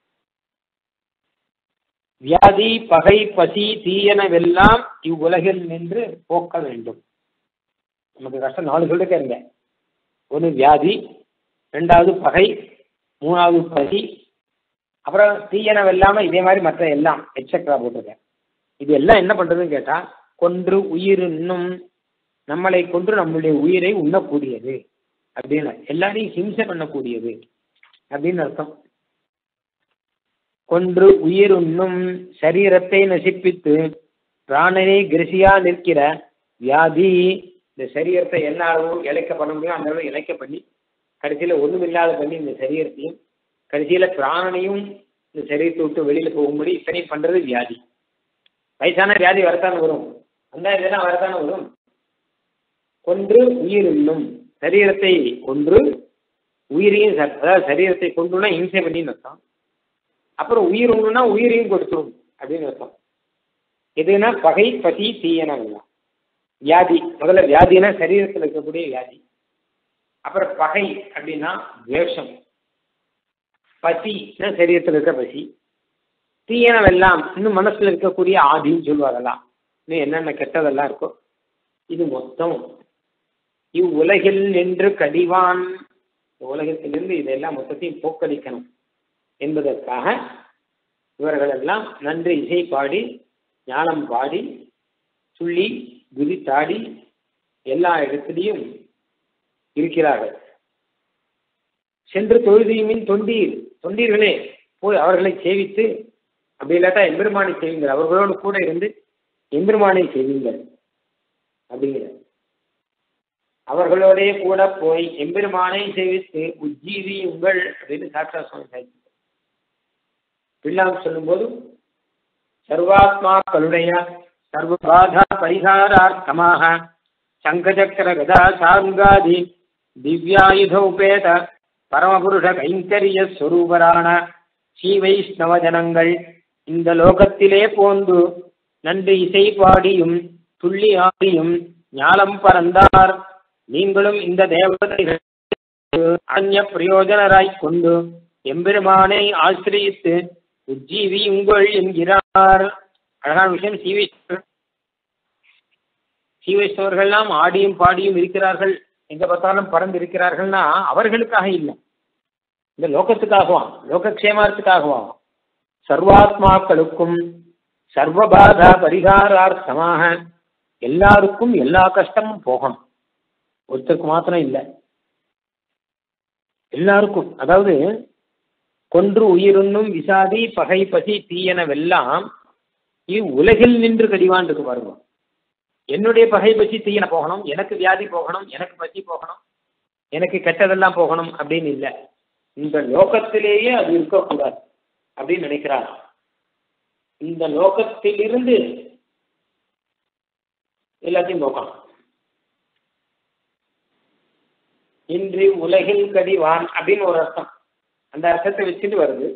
வியாதி பகை பசி தீயனவெல்லாம் இவ்வுலகில் நின்று போக்க வேண்டும். நமக்கு கஷ்டம் நாலு சொல்லிருக்க இருங்க. ஒன்று வியாதி, ரெண்டாவது பகை, மூணாவது பசி, அப்புறம் தீயனவெல்லாம இதே மாதிரி மற்ற எல்லாம் எக்ஸெட்ரா போட்டிருக்கேன். இது எல்லாம் என்ன பண்றதுன்னு கேட்டா, கொன்று உயிர் இன்னும் நம்மளை கொன்று நம்மளுடைய உயிரை உண்ணக்கூடியது அப்படின்னு, எல்லாரையும் ஹிம்சை பண்ணக்கூடியது அப்படின்னு அர்த்தம். கொன்று உயிர் உண்ணும் சரீரத்தை நசிப்பித்து பிராணனை கிருஷியா நிற்கிற வியாதி, இந்த சரீரத்தை என்ன அளவு இழைக்க பண்ண முடியும் அந்த அளவு இழைக்க பண்ணி கடைசியில ஒண்ணும் இல்லாத பண்ணி இந்த சரீரத்தையும் கடைசியில பிராணனையும் இந்த சரீரத்தை விட்டு வெளியில போகும்படி இத்தனையும் பண்றது வியாதி. வயசான வியாதி வரத்தானே வரும், அந்த இதெல்லாம் வரத்தானே வரும். கொன்று உயிர் இன்னும் சரீரத்தை கொன்று உயிரையும், அதாவது சரீரத்தை கொண்டுனா இம்சை பண்ணின்னு அர்த்தம். அப்புறம் உயிர் ஒன்றுனா உயிரையும் கொடுத்துரும் அப்படின்னு அர்த்தம். எதுனா பகை பசி தீயனவெல்லாம் வியாதி. முதல்ல வியாதினா சரீரத்தில் இருக்கக்கூடிய வியாதி, அப்புறம் பகை அப்படின்னா துவேஷம், பசினா சரீரத்தில் இருக்க பசி, தீயனவெல்லாம் இன்னும் மனசுல இருக்கக்கூடிய ஆதின்னு சொல்லுவாங்கல்லாம், இன்னும் என்னென்ன கெட்டதெல்லாம் இருக்கோ இது மொத்தம் இவ் உலகில் நின்று கடிவான், உலகத்திலிருந்து இதெல்லாம் மொத்தத்தையும் போக்கடிக்கணும் என்பதற்காக இவர்கள் எல்லாம் நன்றி இசை பாடி ஞானம் பாடி துள்ளி குதித்தாடி எல்லா இடத்திலையும் இருக்கிறார்கள். சென்று தொழுதியுமின் தொண்டீர், தொண்டீர்களே போய் அவர்களை சேவித்து, அப்படி இல்லாட்டா எம்பெருமானை செய்வீங்கள், அவர்களோடு கூட இருந்து எம்பெருமானை செய்வீங்கள் அப்படிங்கிற, அவர்களோடே கூட போய் எம்பெருமானை சேவித்து உஜ்ஜீவி உங்கள் அப்படின்னு சாட்சா சுவாமி சாதித்தார். பிள்ளாம் சொல்லும்போது சர்வாத்மாக்களுடைய சர்வபாதா பரிகாரார்த்தமாக சங்கசக்கர கதா சாங்காதி திவ்யாயுத உபேத பரமபுருஷ கைங்கரிய ஸ்வரூபரான ஸ்ரீ வைஷ்ணவ ஜனங்கள் இந்த லோகத்திலே போந்து நன்றி இசை பாடியும் துள்ளி ஆடியும் ஞானம் பறந்தார். நீங்களும் இந்த தேவதைகள் அந்நிய பிரயோஜனராய் கொண்டு எம்பெருமானை ஆசிரியித்து உஜ்ஜீவியுங்கள் என்கிறார். அழகான விஷயம். சீவைஷ்ணவர் சீவைஷ்ணவர்கள்லாம் ஆடியும் பாடியும் இருக்கிறார்கள், எங்க பார்த்தாலும் பறந்து இருக்கிறார்கள்னா அவர்களுக்காக இல்லை, இந்த லோகத்துக்காகவாம், லோகக்ஷேமார்த்துக்காகவாம். சர்வாத்மாக்களுக்கும் சர்வபாதா பரிகாரார்த்தமாக எல்லாருக்கும் எல்லா கஷ்டமும் போகணும். ஒருத்தருக்கு மாத்திரம் இல்லை, எல்லாருக்கும். அதாவது கொன்று உயிருண்ணும் விசாதி பகை பசி தீயனவெல்லாம் இவ்வுலகில் நின்று கடிவான் இருக்கு பாருங்க. என்னுடைய பகை பசி தீயன போகணும், எனக்கு வியாதி போகணும், எனக்கு பசி போகணும், எனக்கு கெட்டதெல்லாம் போகணும் அப்படின்னு இல்லை, இந்த லோகத்திலேயே அது இருக்கக்கூடாது அப்படின்னு நினைக்கிறார். இந்த லோகத்திலிருந்து எல்லாத்தையும் போகணும். இன்று உலகில் கடிவான் அப்படின்னு ஒரு அர்த்தம், அந்த அர்த்தத்தை வச்சுட்டு வருது.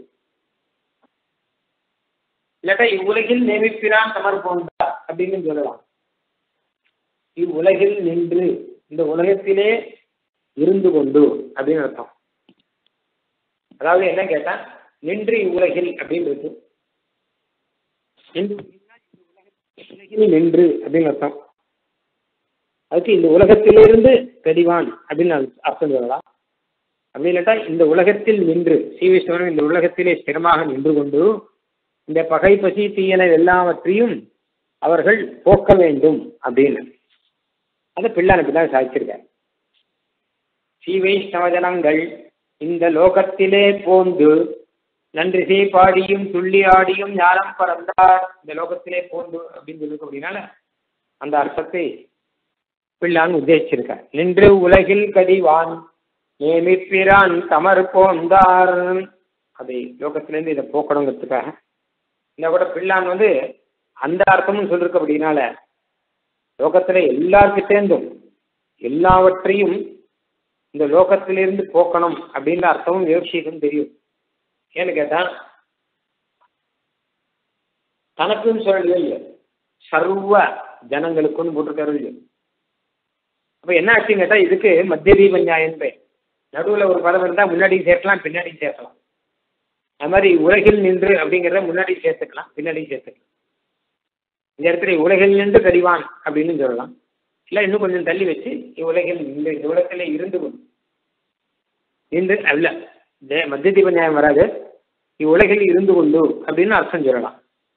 இல்லாட்டா இவ்வுலகில் நேமிப்பிரான் தமர் போன்றா அப்படின்னு சொல்லலாம். இவ்வுலகில் நின்று, இந்த உலகத்திலே இருந்து கொண்டு அப்படின்னு அர்த்தம். அதாவது என்ன கேட்டா, நின்று இவ்வுலகில் அப்படின்னு இருக்கு. உலகில் நின்று அப்படின்னு அர்த்தம். அதுக்கு இந்த உலகத்திலிருந்து கடிவான் அப்படின்னு அர்த்தம் சொல்லலாம். அப்படி இல்லாட்டா இந்த உலகத்தில் நின்று ஸ்ரீவிஷ்ணவன் இந்த உலகத்திலே ஸ்திரமாக நின்று கொண்டு இந்த பகை பசி தீயன எல்லாவற்றையும் அவர்கள் போக்க வேண்டும் அப்படின்னு அதை பிள்ளானுக்கு தான் சாதிச்சிருக்கார். ஸ்ரீ வைஷ்ணவ ஜனங்கள் இந்த லோகத்திலே போந்து நன்றிசை பாடியும் துள்ளி ஆடியும் ஞானம் பறந்தார். இந்த லோகத்திலே போந்து அப்படின்னு சொல்லிருக்க அப்படின்னால அந்த அர்த்தத்தை பிள்ளான் உத்தேசிச்சிருக்கார். நின்று உலகில் கடிவான் நேமிப்பிரான் தமர் போந்தார். அதை லோகத்திலேருந்து இதை போக்கணுங்கிறதுக்காக இந்த கூட பிள்ளான் வந்து அந்த அர்த்தமும் சொல்லிருக்க அப்படின்னால லோகத்துல எல்லார்கிட்டேந்தும் எல்லாவற்றையும் இந்த லோகத்திலிருந்து போக்கணும் அப்படின்ற அர்த்தமும் விவசாயிக்கும் தெரியும். ஏன்னு கேட்டா தனக்குன்னு சொல்லலையோ இல்லையோ சர்வ ஜனங்களுக்குன்னு போட்டிருக்காரு இல்லையோ. அப்ப என்ன ஆச்சுன்னு கேட்டா இதுக்கு மத்திய தீப நியாயம் பேர். நடுவுல ஒரு பதம் இருந்தா முன்னாடியும் சேர்க்கலாம் பின்னாடியும் சேர்க்கலாம். அது மாதிரி உலகில் நின்று அப்படிங்கிறத முன்னாடி சேர்த்துக்கலாம் பின்னாடியும் சேர்த்துக்கலாம். இந்த இடத்துல உலகில் நின்று கடிவான் அப்படின்னு சொல்லலாம். இல்லை இன்னும் கொஞ்சம் தள்ளி வச்சு உலகில் நின்று இந்த உலகத்திலே இருந்து கொண்டு நின்று அல்ல மத்திய தீப நியாயம் வராது. இவ்வுலகில் இருந்து கொண்டு அப்படின்னு அர்த்தம் சொல்லலாம்.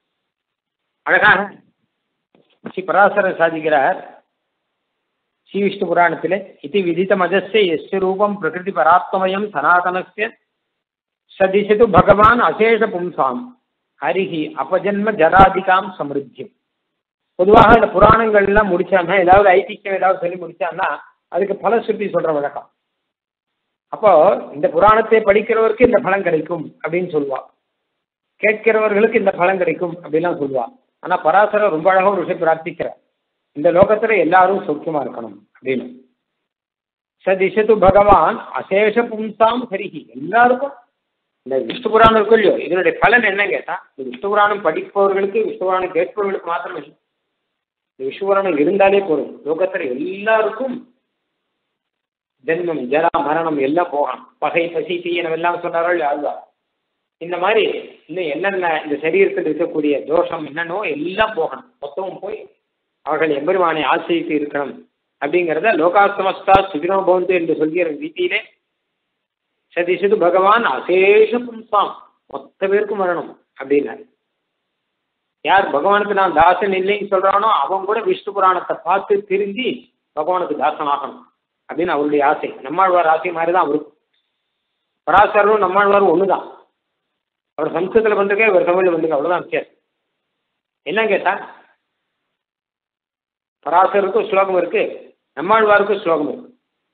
அழகாக ஸ்ரீ பராசரர் சாதிக்கிறார் ஸ்ரீ விஷ்ணு புராணத்திலே இதி விதித்த மதஸ்ய எஸ்ய ரூபம் பிரகிருதி பராத்மயம் சனாதனஸ்ய சதிசது பகவான் அசேஷ பும்சாம் ஹரிஹி அபஜன்ம ஜராதிகாம் சமிருத்தியம். பொதுவாக இந்த புராணங்கள்லாம் முடிச்சாங்கன்னா ஏதாவது ஐதிக்கம் ஏதாவது சொல்லி முடிச்சாங்கன்னா அதுக்கு பல சுருதி சொல்ற வழக்கம். அப்போ இந்த புராணத்தை படிக்கிறவருக்கு இந்த பலன் கிடைக்கும் அப்படின்னு சொல்லுவா, கேட்கிறவர்களுக்கு இந்த பலன் கிடைக்கும் அப்படின்லாம் சொல்லுவா. ஆனா பராசரர் ரொம்ப அழகா ஒரு விஷயம் பிரார்த்திக்கிறார், இந்த லோகத்துல எல்லாரும் சௌக்கியமா இருக்கணும் அப்படின்னு. சதிசது பகவான் அசேஷ பும்சாம் ஹரிஹி. எல்லாருக்கும் இந்த விஷ்ணு புராணம் இருக்கும் இல்லையோ இதனுடைய பலன் என்ன கேட்டா இந்த விஷ்ணு புராணம் படிப்பவர்களுக்கு விஷ்ணு புராணம் கேட்பவர்களுக்கு மாத்திரம் இல்லை, இந்த விஷ்ணு புராணம் இருந்தாலே போதும் லோகத்துல எல்லாருக்கும் ஜென்மம் ஜரா மரணம் எல்லாம் போகணும். பகை பசி தீயனம் எல்லாம் சொன்னார்கள் அதுதான். இந்த மாதிரி இன்னும் என்னென்ன இந்த சரீரத்தில் இருக்கக்கூடிய தோஷம் என்னன்னோ எல்லாம் போகணும், மொத்தமும் போய் அவர்கள் எம்பெருமானை ஆசிரித்து இருக்கணும் அப்படிங்கிறத லோகாசமஸ்தா சுகினோ பவந்து என்று சொல்கிற ரீதியிலே சதிசது பகவான் அசேஷ பும்சாம் மொத்த பேருக்கும் வரணும் அப்படின்னாரு. யார் பகவானுக்கு நான் தாசன் இல்லைன்னு சொல்றானோ அவன் கூட விஷ்ணு புராணத்தை பார்த்து திருந்தி பகவானுக்கு தாசன் ஆகணும் அப்படின்னு அவருடைய ஆசை. நம்மாழ்வார் ஆசை மாதிரிதான் அவருக்கும். பராசரரும் நம்மாழ்வாரும் ஒண்ணுதான். அவர் சம்ஸ்கிருதத்தில் வந்திருக்கே இவர் தமிழ்ல வந்திருக்க, அவ்வளவுதான் வித்தியாசம். என்ன கேட்டா பராசருக்கும் ஸ்லோகம் இருக்கு, நம்மாழ்வாருக்கும் ஸ்லோகம் இருக்கு.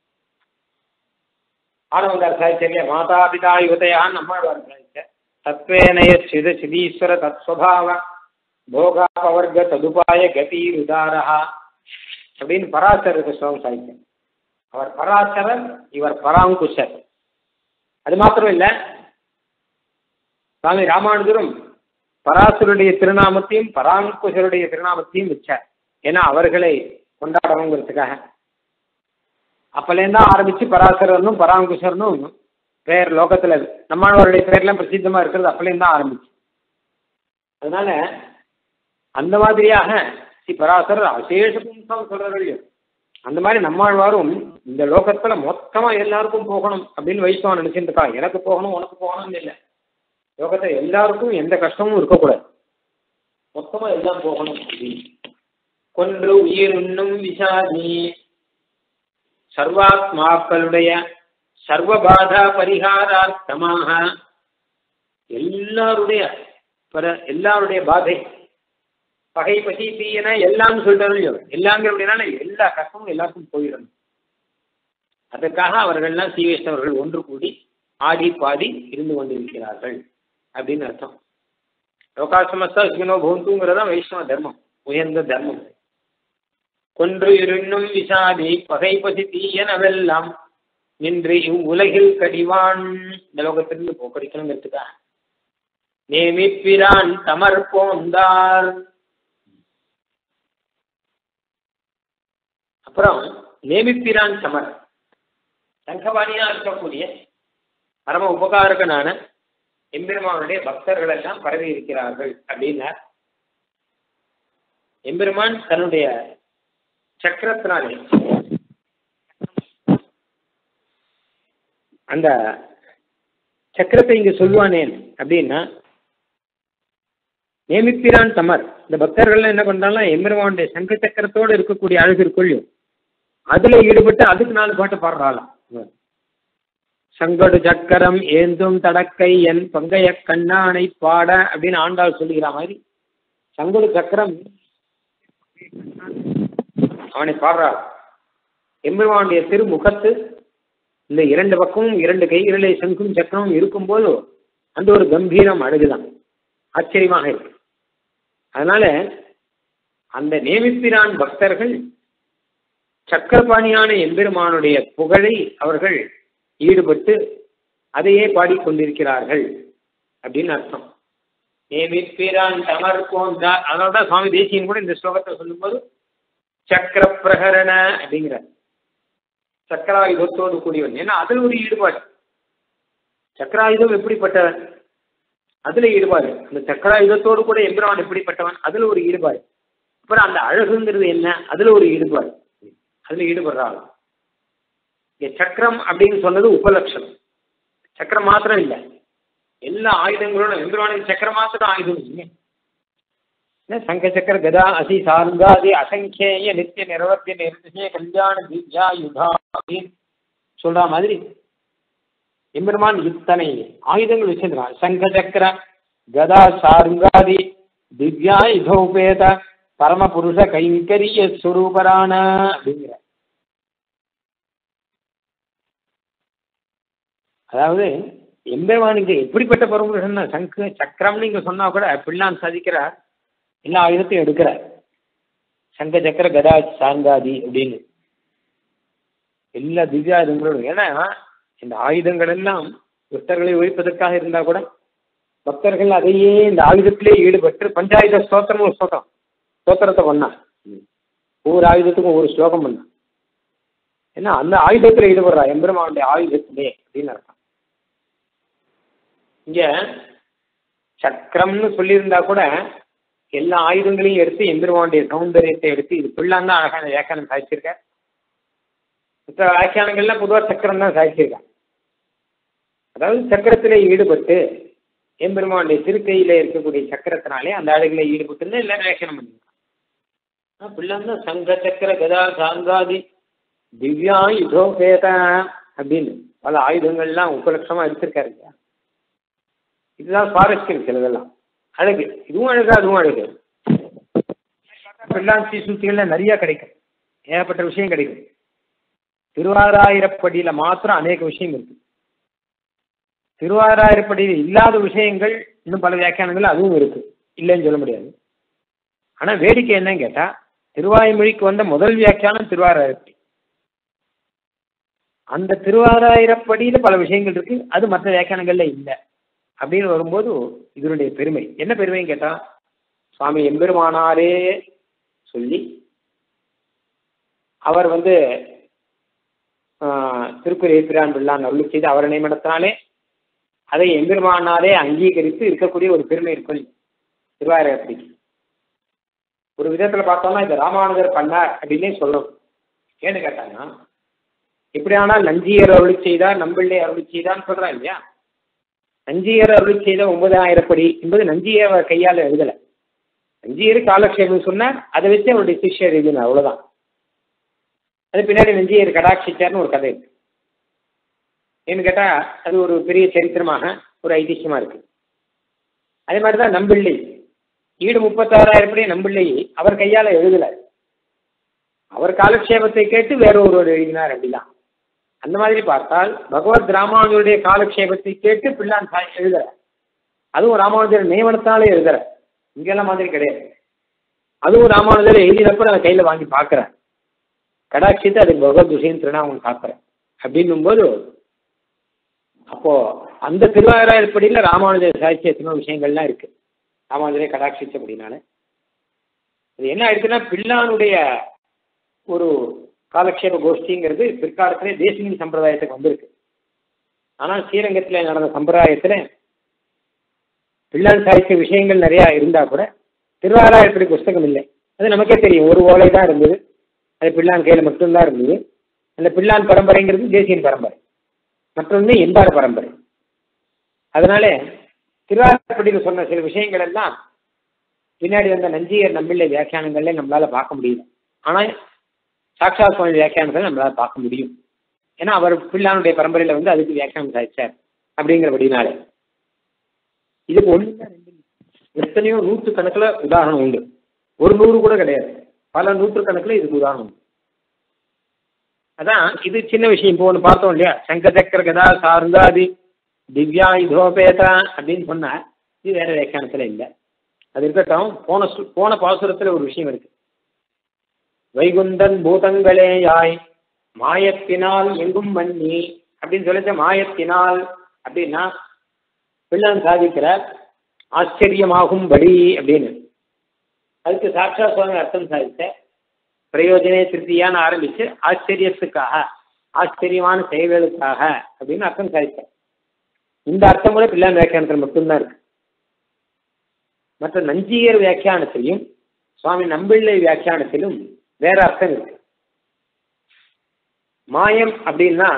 ஆனவந்தார் சாதிச்சரிய மாதா பிதா யுவதையான் நம்மாழ்வார் சாதிச்ச தத்வேனய சித சிதீஸ்வர தத்ஸ்வபாவ போகாபவர்க ததுபாய கதி உதாரஹா அப்படின்னு பராசருக்கு ஸ்லோகம் சாதிச்சார். அவர் பராசரர், இவர் பராங்குஷர். அது மாத்திரம் இல்ல, சுவாமி ராமானுஜரும் பராசருடைய திருநாமத்தையும் பராங்குஷருடைய திருநாமத்தையும் வச்சார். ஏன்னா அவர்களை கொண்டாடணுங்கிறதுக்காக. அப்பலேருந்தான் ஆரம்பிச்சு பராசரனும் பராங்குஷரனும் பெயர் லோகத்துல நம்மளுடைய பெயர்லாம் பிரசித்தமா இருக்கிறது அப்பலேருந்து தான் ஆரம்பிச்சு. அதனால அந்த மாதிரியாக ஸ்ரீ பராசரர் அசேஷ பும்சம் சொல்றாரு. அந்த மாதிரி நம்மாழ்வாரும் இந்த லோகத்துல மொத்தமா எல்லாருக்கும் போகணும் அப்படின்னு வைஷ்ணவன் நினைச்சுட்டு இருக்கா. எனக்கு போகணும் உனக்கு போகணும்னு இல்லை, லோகத்துல எல்லாருக்கும் எந்த கஷ்டமும் இருக்கக்கூடாது, மொத்தமா எல்லாம் போகணும் அப்படின்னு. கொன்று உயிர் உண்ணும் விசாதி சர்வாத்மாக்களுடைய சர்வபாதா பரிகாரார்த்தமாக எல்லாருடைய எல்லாருடைய பாதை பகை பசி தீயன எல்லாம் சொல்றாரு. எல்லாங்க அப்படின்னால எல்லா கஷ்டமும் எல்லாருக்கும் போயிடணும். அதற்காக அவர்கள்லாம் ஸ்ரீ வைஷ்ணவர்கள் ஒன்று கூடி ஆடி பாடி இருந்து கொண்டிருக்கிறார்கள் அப்படின்னு அர்த்தம். லோகாசமஸ்தா சுகினோ பவந்துங்கிறதான் வைஷ்ணவ தர்மம், உயர்ந்த தர்மம். கொன்று இருண்ணும் விசாதி பகை பசி தீயனவெல்லாம் நின்று இவ்வுலகில் கடிவான் இந்த லோகத்திலிருந்து போக்கடிக்கணுங்கிறதுக்காக நேமிப்பிரான் தமர் போந்தார். அப்புறம் நேமிப்பிரான் தமர் சங்கபாணியா இருக்கக்கூடிய பரம உபகாரகனான எம்பெருமானுடைய பக்தர்கள் எல்லாம் பரவி இருக்கிறார்கள் அப்படின்னா எம்பெருமான் தன்னுடைய சக்கரத்தினாலே அந்த சக்கரத்தை இங்க சொல்லுவானேன் அப்படின்னா, நேமிப்பிரான் தமர் இந்த பக்தர்கள் என்ன பண்றாங்கன்னா எம்பெருமானுடைய சங்க சக்கரத்தோடு இருக்கக்கூடிய அழகு கொள்ளும் அதுல ஈடுபட்டு அதுக்கு நாலு பாட்டு பாடுறாளாம். சங்கடு சக்கரம் ஏந்தும் தடக்கை என் பங்கைய கண்ணானை பாட அப்படின்னு ஆண்டாள் சொல்லுகிற மாதிரி சங்கடு சக்கரம் அவனை பாடுறாள். எம்பெருமானுடைய திருமுகத்து இந்த இரண்டு பக்கமும் இரண்டு கைகளிலே சங்கும் சக்கரமும் இருக்கும்போது அந்த ஒரு கம்பீரம் அழகுதான், ஆச்சரியமாக இருக்கு. அதனால அந்த நேமிப்பிரான் பக்தர்கள் சக்கரபாணியான எம்பெருமானுடைய புகழை அவர்கள் ஈடுபட்டு அதையே பாடிக்கொண்டிருக்கிறார்கள் அப்படின்னு அர்த்தம். நேமிப்பிரான் தமர் போன்றார். அதனால்தான் சுவாமி தேசியன் கூட இந்த ஸ்லோகத்தை சொல்லும்போது சக்கர பிரகரண அப்படிங்கிறார். சக்கராயுதத்தோடு கூடியவன். ஏன்னா அதுல ஒரு ஈடுபாடு. சக்கராயுதம் எப்படிப்பட்டவன் அதுல ஈடுபாடு. அந்த சக்கராயுதத்தோடு கூட எம்பெருமான் எப்படிப்பட்டவன் அதுல ஒரு ஈடுபாடு. அப்புறம் அந்த அழகுங்கிறது என்ன அதுல ஒரு ஈடுபாடு. அதுல ஈடுபடுறாங்க. சக்கரம் அப்படின்னு சொன்னது உபலட்சணம். சக்கரம் மாத்திரம் இல்லை, எல்லா ஆயுதங்களோட எம்பெருமானுக்கு சக்கரம் மாத்திரம் ஆயுதம் இல்லைங்க. சங்க சக்கர கதா அசி சார்காதி அசங்கேய நித்திய நிரவத்திய நிர்திசய கல்யாண திவ்யா யுதா அப்படின்னு சொல்ற மாதிரி எம்பெருமான் இத்தனை ஆயுதங்கள் வச்சிருக்கான். சங்க சக்கர கதா சார்காதி திவ்யா யுதோபேத பரமபுருஷ கைங்கரிய ஸ்வரூபரான அப்படிங்கிற. அதாவது எம்பெருமானுக்கு எப்படிப்பட்ட பரமபுருஷன் சங்கு சக்கரம்னு இங்க சொன்னா கூட பிள்ளான் சாதிக்கிறார். எல்லா ஆயுதத்தையும் எடுக்கிறார். சங்க சக்கர கதா சார்காதி அப்படின்னு எல்லா திவ்யாயுதங்களோடும். ஏன்னா இந்த ஆயுதங்கள் எல்லாம் பக்தர்களை ஒழிப்பதற்காக இருந்தா கூட பக்தர்கள் அதையே இந்த ஆயுதத்திலே ஈடுபட்டு பஞ்சாயுத ஸ்தோத்திரம் ஒரு ஸ்தோத்திரம் ஸ்தோத்திரத்தை பண்ணா. ஒவ்வொரு ஆயுதத்துக்கும் ஒவ்வொரு ஸ்லோகம் பண்ணா. ஏன்னா அந்த ஆயுதத்துல ஈடுபடுறா எம்பெருமானுடைய ஆயுதத்திலே அப்படின்னு அர்த்தம். இங்க சக்கரம்னு சொல்லியிருந்தா கூட எல்லா ஆயுதங்களையும் எடுத்து எம்பெருமானுடைய சௌந்தரியத்தை எடுத்து இது பிள்ளான் தான் அழகான வியாக்கியானம் சாதிச்சிருக்க. மற்ற வியாக்கியானங்கள்லாம் பொதுவாக சக்கரம் தான் சாதிச்சிருக்காங்க. அதாவது சக்கரத்திலே ஈடுபட்டு எம்பெருமானுடைய திருக்கையில இருக்கக்கூடிய சக்கரத்தினாலே அந்த அழகில ஈடுபட்டு எல்லாம் வியாக்கியானம் பண்ணிருக்காங்க. பிள்ளான் தான் சங்க சக்கர கதா சாங்காதி திவ்யா யுதோபேத அப்படின்னு பல ஆயுதங்கள்லாம் உபலட்சமா எடுத்திருக்காரு. இதுதான் சுவாரஸ்யம். சிலதெல்லாம் அழகு, இதுவும் அழகு அதுவும் அழகு. பிள்ளான் ஸ்ரீசூக்திகள்ல நிறைய கிடைக்கும், ஏகப்பட்ட விஷயம் கிடைக்கும். திருவாராயிரப்படியில மாத்திரம் அநேக விஷயம் இருக்கு. திருவாராயிரப்படியில் இல்லாத விஷயங்கள் இன்னும் பல வியாக்கியானங்கள் அதுவும் இருக்கு, இல்லைன்னு சொல்ல முடியாது. ஆனா வேடிக்கை என்னன்னு கேட்டா திருவாய்மொழிக்கு வந்த முதல் வியாக்கியானம் திருவாராயிரப்படி. அந்த திருவாராயிரப்படியில பல விஷயங்கள் இருக்கு, அது மற்ற வியாக்கியானங்கள்ல இல்லை. அப்படின்னு வரும்போது இதனுடைய பெருமை என்ன பெருமைன்னு கேட்டா சுவாமி எம்பெருமானாரே சொல்லி அவர் வந்து திருக்குறள் பிரான் பிள்ளான் அருள் செய்து அவரை நியமனத்தினாலே அதை எம்பெருமானாரே அங்கீகரித்து இருக்கக்கூடிய ஒரு பெருமை இருக்கும் திருவாரூர். ஒரு விதத்துல பார்த்தோம்னா இந்த ராமானுஜர் பண்ணார் அப்படின்னே சொல்லணும். ஏன்னு கேட்டாங்கன்னா எப்படியானால் நஞ்சியர் அருள் செய்தார் நம்பிள்ளை அருள் செய்தான்னு சொல்றான் இல்லையா. நஞ்சியர் அருள் செய்த ஒன்பதாயிரப்படி என்பது நஞ்சியர் கையால் எழுதலை. நஞ்சியர் காலக்ஷேபம் சொன்னார், அதை வச்சு அவருடைய சிஷ்யர் எழுதினார், அவ்வளவுதான். அது பின்னாடி நஞ்சியர் கடாட்சிச்சார்னு ஒரு கதை இருக்கு. ஏன்னு கேட்டா அது ஒரு பெரிய சரித்திரமாக ஒரு ஐதிஹ்யமா இருக்கு. அதே மாதிரிதான் நம்பிள்ளை ஈடு முப்பத்தாறாயிரப்படி நம்பிள்ளை அவர் கையால எழுதல, அவர் காலக்ஷேபத்தை கேட்டு வேற ஒருவர் எழுதினார் அப்படிதான். அந்த மாதிரி பார்த்தால் பகவத் ராமானுஜருடைய காலக்ஷேபத்தை கேட்டு பிள்ளான் எழுதுற, அதுவும் ராமானுஜர் நியமனத்தாலே எழுதுற. இங்கெல்லாம் மாதிரி கிடையாது. அதுவும் ராமானுஜர் எழுதினப்ப நான் கையில வாங்கி பார்க்கிறேன், கடாட்சித்து அது பகவத் விஷயம் திருநாமம் காக்கிறேன் அப்படின்னும் போது அப்போ அந்த திருவாராயிரப்படியில ராமானுஜர் சாட்சி எத்தனோ விஷயங்கள்லாம் இருக்கு. ராமானுஜரே கடாட்சிச்ச அப்படின்னால அது என்ன ஆயிடுச்சுன்னா பிள்ளானுடைய ஒரு காலக்ஷேப கோஷ்டிங்கிறது பிற்காலத்திலே தேசியின் சம்பிரதாயத்துக்கு வந்திருக்கு. ஆனால் ஸ்ரீரங்கத்தில் நடந்த சம்பிரதாயத்தில் பிள்ளான் சாதித்த விஷயங்கள் நிறையா இருந்தால் கூட திருவாராயிரப்படி புஸ்தகம் இல்லை. அது நமக்கே தெரியும். ஒரு ஓலை தான் இருந்தது, அது பிள்ளான் கையில் மட்டும்தான் இருந்தது. அந்த பிள்ளான் பரம்பரைங்கிறது தேசியன் பரம்பரை, மற்றொன்று எம்பார் பரம்பரை. அதனால திருவாரூர்படியில் சொன்ன சில விஷயங்கள் எல்லாம் பின்னாடி வந்த நஞ்சியர் நம்பிள்ளை வியாக்கியானங்கள்ல நம்மளால பார்க்க முடியும். ஆனால் சாட்சாத் சுவாமி வியாக்கியானங்களை நம்மளால பார்க்க முடியும். ஏன்னா அவர் பிள்ளானுடைய பரம்பரையில வந்து அதுக்கு வியாக்கியானம் சாதிச்சார் அப்படிங்கிறபடினால. இதுக்கு ஒன்று எத்தனையோ நூற்று கணக்கில் உதாரணம் உண்டு. ஒரு நூறு கூட கிடையாது, பல நூற்று கணக்கில் இதுக்கு உதாரணம் உண்டு. அதான் இது சின்ன விஷயம். இப்போ ஒன்று பார்த்தோம் இல்லையா, சங்க சக்கர கதா சார்ந்தாதி திவ்யா இதோபேதா அப்படின்னு சொன்னா இது வேற வியாக்கியானத்துல இல்லை. அது இருக்கட்டும். போன போன பாசுரத்துல ஒரு விஷயம் இருக்கு. வைகுந்தன் பூதங்களே யாய் மாயத்தினால் எங்கும் மன்னி அப்படின்னு சொல்லிச்ச. மாயத்தினால் அப்படின்னா பிள்ளான் சாதிக்கிற ஆச்சரியமாகும்படி அப்படின்னு. அதுக்கு சாட்சா சுவாமி அர்த்தம் சாதித்த பிரயோஜனே திருப்தியான்னு ஆரம்பிச்சு ஆச்சரியத்துக்காக, ஆச்சரியமான செயல்களுக்காக அப்படின்னு அர்த்தம் சாதித்தார். இந்த அர்த்தம் கூட பிள்ளான் வியாக்கியானத்தில் மட்டும்தான் இருக்கு. மற்ற நஞ்சியர் வியாக்கியானத்திலையும் சுவாமி நம்பிள்ளை வியாக்கியானத்திலும் வேற அர்த்தம் இருக்கு. மாயம் அப்படின்னா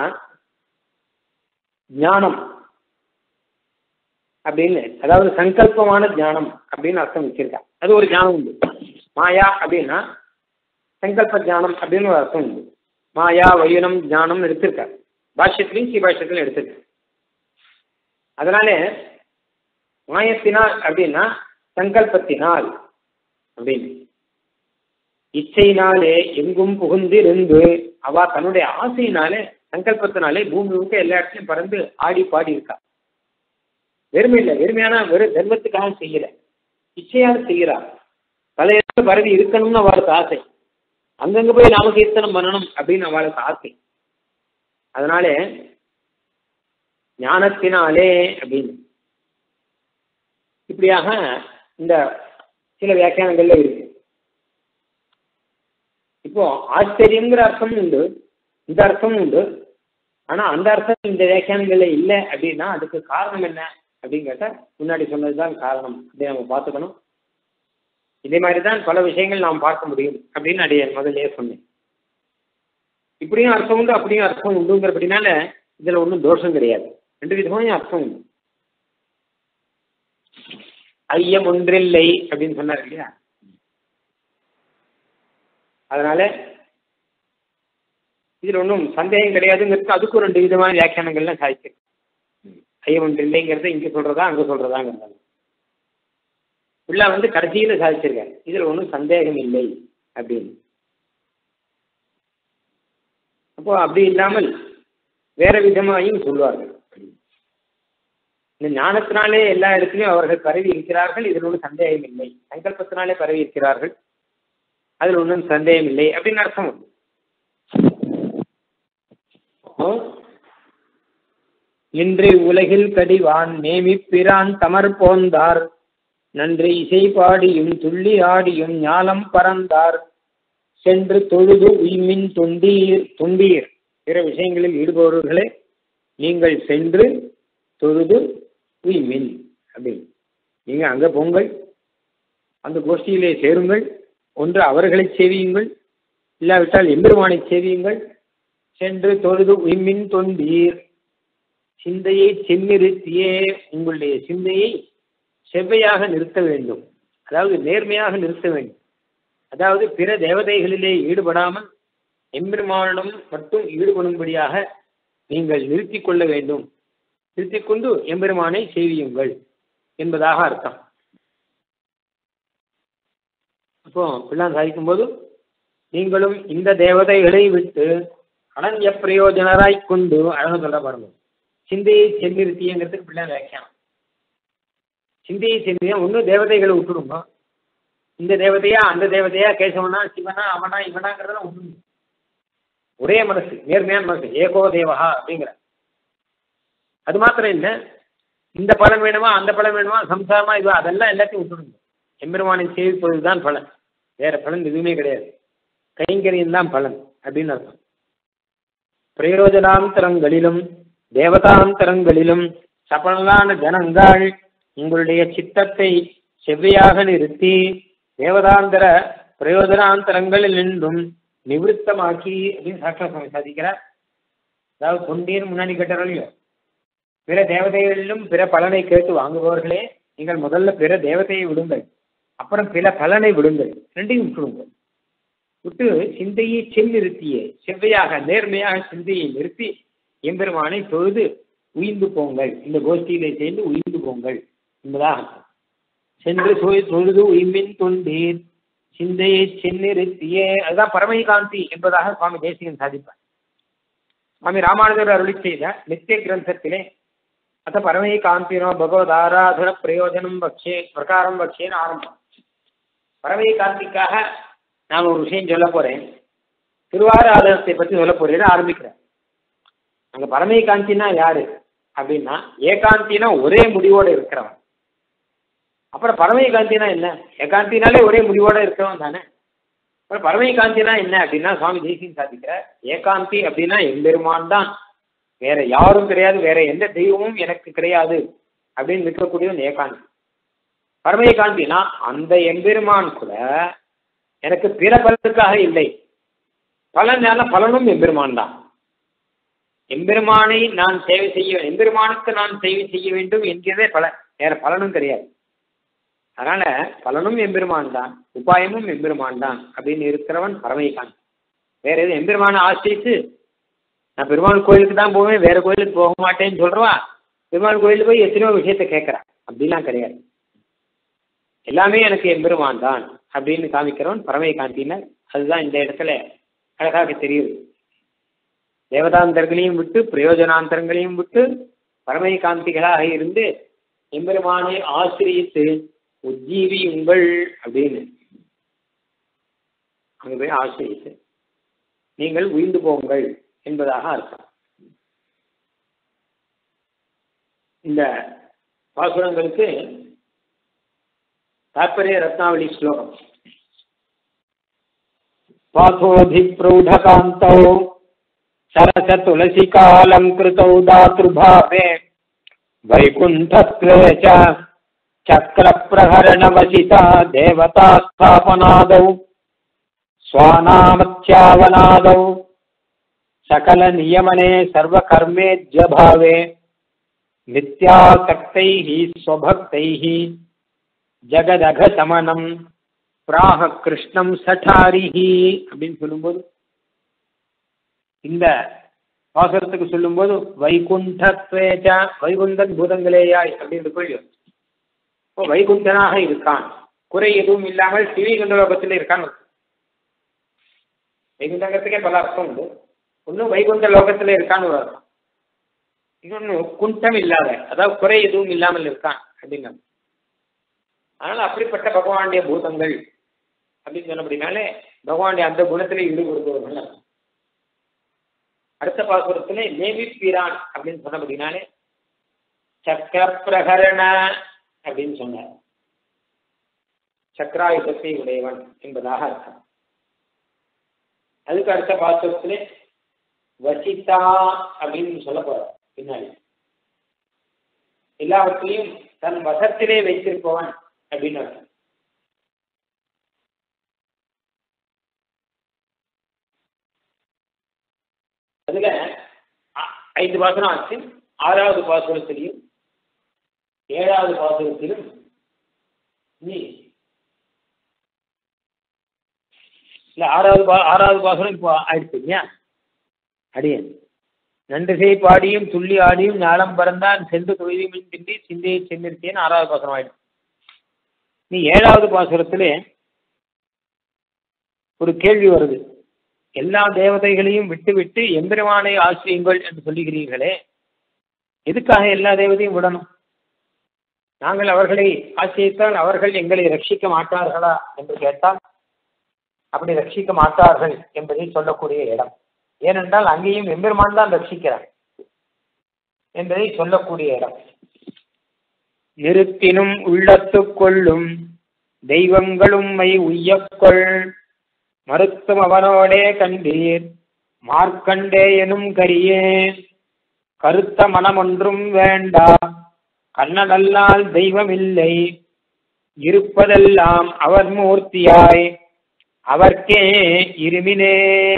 ஞானம் அப்படின்னு, அதாவது சங்கல்பமான ஞானம் அப்படின்னு அர்த்தம் வச்சிருக்கா. அது ஒரு ஞானம் உண்டு. மாயா அப்படின்னா சங்கல்ப ஞானம் அப்படின்னு ஒரு அர்த்தம் உண்டு. மாயா வயுனம் ஞானம் எடுத்திருக்காரு பாஷ்யத்திலையும் ஸ்ரீபாஷ்யத்திலும் எடுத்திருக்கு. அதனால மாயத்தினால் அப்படின்னா சங்கல்பத்தினால் அப்படின்னு. இச்சையினாலே எங்கும் புகுந்திருந்து அவ தன்னுடைய ஆசையினாலே சங்கல்பத்தினாலே பூமி முழுக்க எல்லா இடத்துலையும் பறந்து ஆடி பாடி இருக்கா. வெறுமை இல்லை, வெறுமையான வெறும் தர்மத்துக்காக செய்யல, இச்சையாக செய்கிறார். பல இடத்துல பரவி இருக்கணும்னு அவளுக்கு ஆசை. அங்கங்க போய் நாம கீர்த்தனம் பண்ணணும் அப்படின்னு அவளுக்கு ஆசை. அதனால ஞானத்தினாலே அப்படின்னு இப்படியாக இந்த சில வியாக்கியானங்கள்ல இருக்கு. இப்போ ஆச்சரியங்கிற அர்த்தமும் உண்டு, இந்த அர்த்தமும் உண்டு. ஆனா அந்த அர்த்தம் இந்த வியாக்கியானங்கள்ல இல்லை அப்படின்னா அதுக்கு காரணம் என்ன அப்படின்னு கேட்டா முன்னாடி சொன்னதுதான் காரணம் அப்படி நம்ம பார்த்துக்கணும். இதே மாதிரிதான் பல விஷயங்கள் நாம் பார்க்க முடியும் அப்படின்னு அடைய முதலே சொன்னேன். இப்படியும் அர்த்தம் உண்டு, அப்படியும் அர்த்தம் உண்டுங்கிறபடினால இதுல ஒன்றும் தோஷம் கிடையாது. ரெண்டு விதமான அர்த்தம் உண்டு. ஐயம் ஒன்றில்லை அப்படின்னு சொன்னார் இல்லையா. அதனால இதுல ஒன்றும் சந்தேகம் கிடையாதுங்கிறது. அதுக்கும் ரெண்டு விதமான வியாக்கியானங்கள்லாம் சாதிச்சு ஐயம் ஒன்று இல்லைங்கிறத இங்க சொல்றதா அங்க சொல்றதாங்கிறதாங்க உள்ள வந்து கடைசியில சாதிச்சிருக்காரு. இதுல ஒன்றும் சந்தேகம் இல்லை அப்படின்னு. அப்போ அப்படி இல்லாமல் வேற விதமாயும் சொல்வார்கள். இந்த ஞானத்தினாலே எல்லா இடத்துலையும் அவர்கள் பரவி இருக்கிறார்கள், இதில் ஒன்றும் சந்தேகம் இல்லை. சங்கல்பத்தினாலே பரவி இருக்கிறார்கள், அதில் ஒன்றும் சந்தேகம் இல்லை அப்படின்னு அர்த்தம் உண்டு. இன்று உலகில் கடிவான் நேமி பிரான் தமர் போந்தார் நன்று இசை பாடியும் துள்ளி ஆடியும் ஞாலம் பறந்தார் சென்று தொழுது உய்மின் தொண்டீர் தொண்டீர் பிற விஷயங்களில் ஈடுபவர்களே நீங்கள் சென்று தொழுது உய்மின் அப்படின்னு. நீங்க அங்க போங்கள், அந்த கோஷ்டியிலே சேருங்கள். ஒன்று அவர்களை சேவியுங்கள், இல்லாவிட்டால் எம்பெருமானை சேவியுங்கள். சென்று தொழுது உய்மின் தொண்டீர். சிந்தையை செந்நிறுத்தியே உங்களுடைய சிந்தையை செவ்வையாக நிறுத்த வேண்டும், அதாவது நேர்மையாக நிறுத்த வேண்டும். அதாவது பிற தேவதைகளிலே ஈடுபடாமல் எம்பெருமானிடம் மட்டும் ஈடுபடும்படியாக நீங்கள் நிறுத்திக் கொள்ள வேண்டும். நிறுத்திக் கொண்டு எம்பெருமானை சேவியுங்கள் என்பதாக அர்த்தம். அப்போ பிள்ளான் சாதிக்கும் போது நீங்களும் இந்த தேவதைகளை விட்டு அனன்ய பிரயோஜனராய் கொண்டு அழகு சொல்ல பாருங்க. சிந்தையை சென்னிறுத்தியங்கிறதுக்கு பிள்ளான் வியாக்கியானம். சிந்தையை சென்னியா ஒன்றும் தேவதைகளை விட்டுடுங்க. இந்த தேவதையா அந்த தேவதையா கேசவனா சிவனா அவனா இவனாங்கிறதெல்லாம் ஒன்று ஒரே மனசு, நேர்மையான மனசு, ஏகோ தேவஹா அப்படிங்கிற. அது மாத்திரம் இல்லை, இந்த பலன் வேணுமா அந்த பலன் வேணுமா சம்சாரமா இது அதெல்லாம் எல்லாத்தையும் விட்டுடுங்க. எம்பெருமானை சேவிப்பதுதான் பலன், வேற பலன் எதுவுமே கிடையாது. கைங்கரியம் தான் பலன் அப்படின்னு அர்த்தம். பிரயோஜனாந்தரங்களிலும் தேவதாந்தரங்களிலும் சபலமான ஜனங்கள் உங்களுடைய சித்தத்தை செவ்வையாக நிறுத்தி தேவதாந்தர பிரயோஜனாந்தரங்களில் நின்றும் நிவிருத்தமாக்கி அப்படின்னு சாஸ்திர சாதிக்கிறார். அதாவது தொண்டீர் முன்னாடி கேட்டாரோ பிற தேவதைகளிலும் பிற பலனை கேட்டு வாங்குபவர்களே, நீங்கள் முதல்ல பிற தேவதையை விடுங்கள், அப்புறம் பிற பலனை விடுங்கள், ரெண்டையும் விட்டுடுங்கள். விட்டு சிந்தையை செல்நிறுத்தியே செவ்வையாக நேர்மையாக சிந்தையை நிறுத்தி எம்பெருமானை தொழுது உயிர்ந்து போங்கள், இந்த கோஷ்டியிலே சேர்ந்து உயிர்ந்து போங்கள் என்பதாக சென்று தொழுது உயிர்மின் தொண்டீர் சிந்தையை செந்நிறுத்தியே. அதுதான் பரமைகாந்தி என்பதாக சுவாமி தேசிகன் சாதிப்பார். சுவாமி ராமானுஜர் அருளி செய்த நித்திய கிரந்தத்திலே அத்த பரமைகாந்தினோ பகவத் ஆராதன பிரயோஜனம் பக்ஷே பிரகாரம் பக்ஷேன்னு ஆரம்பம். பரமைகாந்திக்காக நான் ஒரு விஷயம் சொல்ல போறேன், திருவாராதனத்தை பற்றி சொல்ல போறேன்னு ஆரம்பிக்கிறேன். அங்க பரமைகாந்தினா யாரு அப்படின்னா, ஏகாந்தினா ஒரே முடிவோட இருக்கிறவன். அப்புறம் பரமைகாந்தினா என்ன? ஏகாந்தினாலே ஒரே முடிவோட இருக்கிறவன் தானே. அப்புறம் பரமைகாந்தினா என்ன அப்படின்னா, சுவாமி தேசிகன் சாதிக்கிற ஏகாந்தி அப்படின்னா எம்பெருமான் தான், வேற யாரும் கிடையாது, வேற எந்த தெய்வமும் எனக்கு கிடையாது அப்படின்னு இருக்கக்கூடியவன் ஏகாந்தி. பரமைகாந்தினா அந்த எம்பெருமான் கூட எனக்கு பிற பலனுக்காக இல்லை, பலனால பலனும் எம்பெருமான் தான். எம்பெருமானை நான் சேவை செய்ய, எம்பெருமானுக்கு நான் சேவை செய்ய வேண்டும் என்கிறதே பலன், வேற பலனும் கிடையாது. அதனால பலனும் எம்பெருமான் தான், உபாயமும் எம்பெருமான் தான் அப்படின்னு இருக்கிறவன் பரமைகாந்தி. வேற எதுவும் எம்பெருமானை ஆசிரித்து நான் பெருமாள் கோயிலுக்கு தான் போவேன், வேற கோயிலுக்கு போக மாட்டேன்னு சொல்றவா பெருமாள் கோயிலுக்கு போய் எத்தனையோ விஷயத்த கேட்கறான். அப்படிலாம் கிடையாது, எல்லாமே எனக்கு எம்பெருமான் தான் அப்படின்னு காமிக்கிறவன் பரமைகாந்தினர். அதுதான் இந்த இடத்துல அழகாக தெரியுது. தேவதாந்தர்களையும் விட்டு பிரயோஜனாந்தரங்களையும் விட்டு பரமைகாந்திகளாக இருந்து எம்பெருமானை ஆசிரியத்து உஜ்ஜீவியுங்கள் அப்படின்னு அங்க போய் ஆசிரியத்து நீங்கள் உயிர்ந்து போங்கள் என்பதாக அர்த்தம். இந்த பாசுரங்களுக்கு தாற்பரிய ரத்னாவளி ஸ்லோகம். பாசோதி பிரௌಢகாந்தோ சரச துளசிகாலங்கிருதோ தாத்ருபாவே வைகுண்டத்வே ச சக்ர பிரஹரணவசிதா தேவதா ஸ்தாபனாதௌ ஸ்வாநாமத்யாவனாதௌ சகல நியமனே சர்வகர்மேத்ய பாவே நித்யாசக்தைஹி ஸ்வபக்தைஹி ஜகதக சமனம் பிராக கிருஷ்ணம் சட்டாரிஹி அப்படின்னு சொல்லும்போது, இந்த பாசுரத்துக்கு சொல்லும்போது வைகுண்டத்வேஜ வைகுண்டன் பூதங்களேயாய் அப்படின்னு சொல்லி இப்போ வைகுண்டனாக இருக்கான், குறை எதுவும் இல்லாமல் ஸ்ரீவைகுண்ட லோகத்தில் இருக்கான். வைகுண்டங்கிறதுக்கே பல அர்த்தம் உண்டு. ஒன்றும் வைகுண்ட லோகத்தில் இருக்கான்னு ஒரு அர்த்தம், இன்னொன்று குண்டம் இல்லாத, அதாவது குறை எதுவும் இல்லாமல் இருக்கான் அப்படிங்க. அதனால அப்படிப்பட்ட பகவானுடைய பூதங்கள் அப்படின்னு சொன்னபடினாலே பகவானுடைய அந்த குணத்திலே ஈடுபடுபவர்கள். அடுத்த பாசுரத்திலே நேமி பீரான் அப்படின்னு சொன்னபடினாலே சக்கர பிரகரண அப்படின்னு சொன்னார். சக்கராயுதத்தை உடையவன் என்பதாக அர்த்தம். அதுக்கு அடுத்த பாசுரத்திலே வசிதா அப்படின்னு சொல்ல போற பின்னாடி எல்லாவற்றையும் தன் வசத்திலே வைத்திருப்பவன் அப்படின்னு அர்த்தம். அதுல ஐந்து பாசுரம் ஆச்சு. ஆறாவது பாசுரத்திலையும் ஏழாவது பாசுரத்திலும் நீ இல்ல ஆறாவது பா ஆறாவது பாசுரம் இப்போ ஆயிடுச்சுங்க. அடியன் நன்றிசை பாடியும் துள்ளி ஆடியும் ஞானம் பறந்தான் சென்று தொழிலும் திண்டி சிந்தையை சென்னிருக்கேன்னு ஆறாவது பாசுரம் ஆயிடுச்சு. நீ ஏழாவது பாசுரத்திலே ஒரு கேள்வி வருது. எல்லா தேவதைகளையும் விட்டு விட்டு எம்பெருமானை ஆசிரியுங்கள் என்று சொல்லுகிறீர்களே, எதுக்காக எல்லா தேவதையும் விடணும்? நாங்கள் அவர்களை ஆசிரித்தால் அவர்கள் எங்களை ரட்சிக்க மாட்டார்களா என்று கேட்டால் அப்படி ரட்சிக்க மாட்டார்கள் என்பதை சொல்லக்கூடிய இடம். ஏனென்றால் அங்கேயும் எம்பெருமான் தான் ரட்சிக்கிறார் என்பதை சொல்லக்கூடிய இடம். நிறுத்தினும் உள்ளத்து கொள்ளும் தெய்வங்களும் மை உய்யக்கொள் மறுத்தும் அவனோடே கண்டீர் மார்க்கண்டே எனும் கரியே கருத்த மனமொன்றும் வேண்டா கண்ணனல்லால் தெய்வமில்லை இருப்பதெல்லாம் அவர் மூர்த்தியாய் அவர்க்கே இருமினே.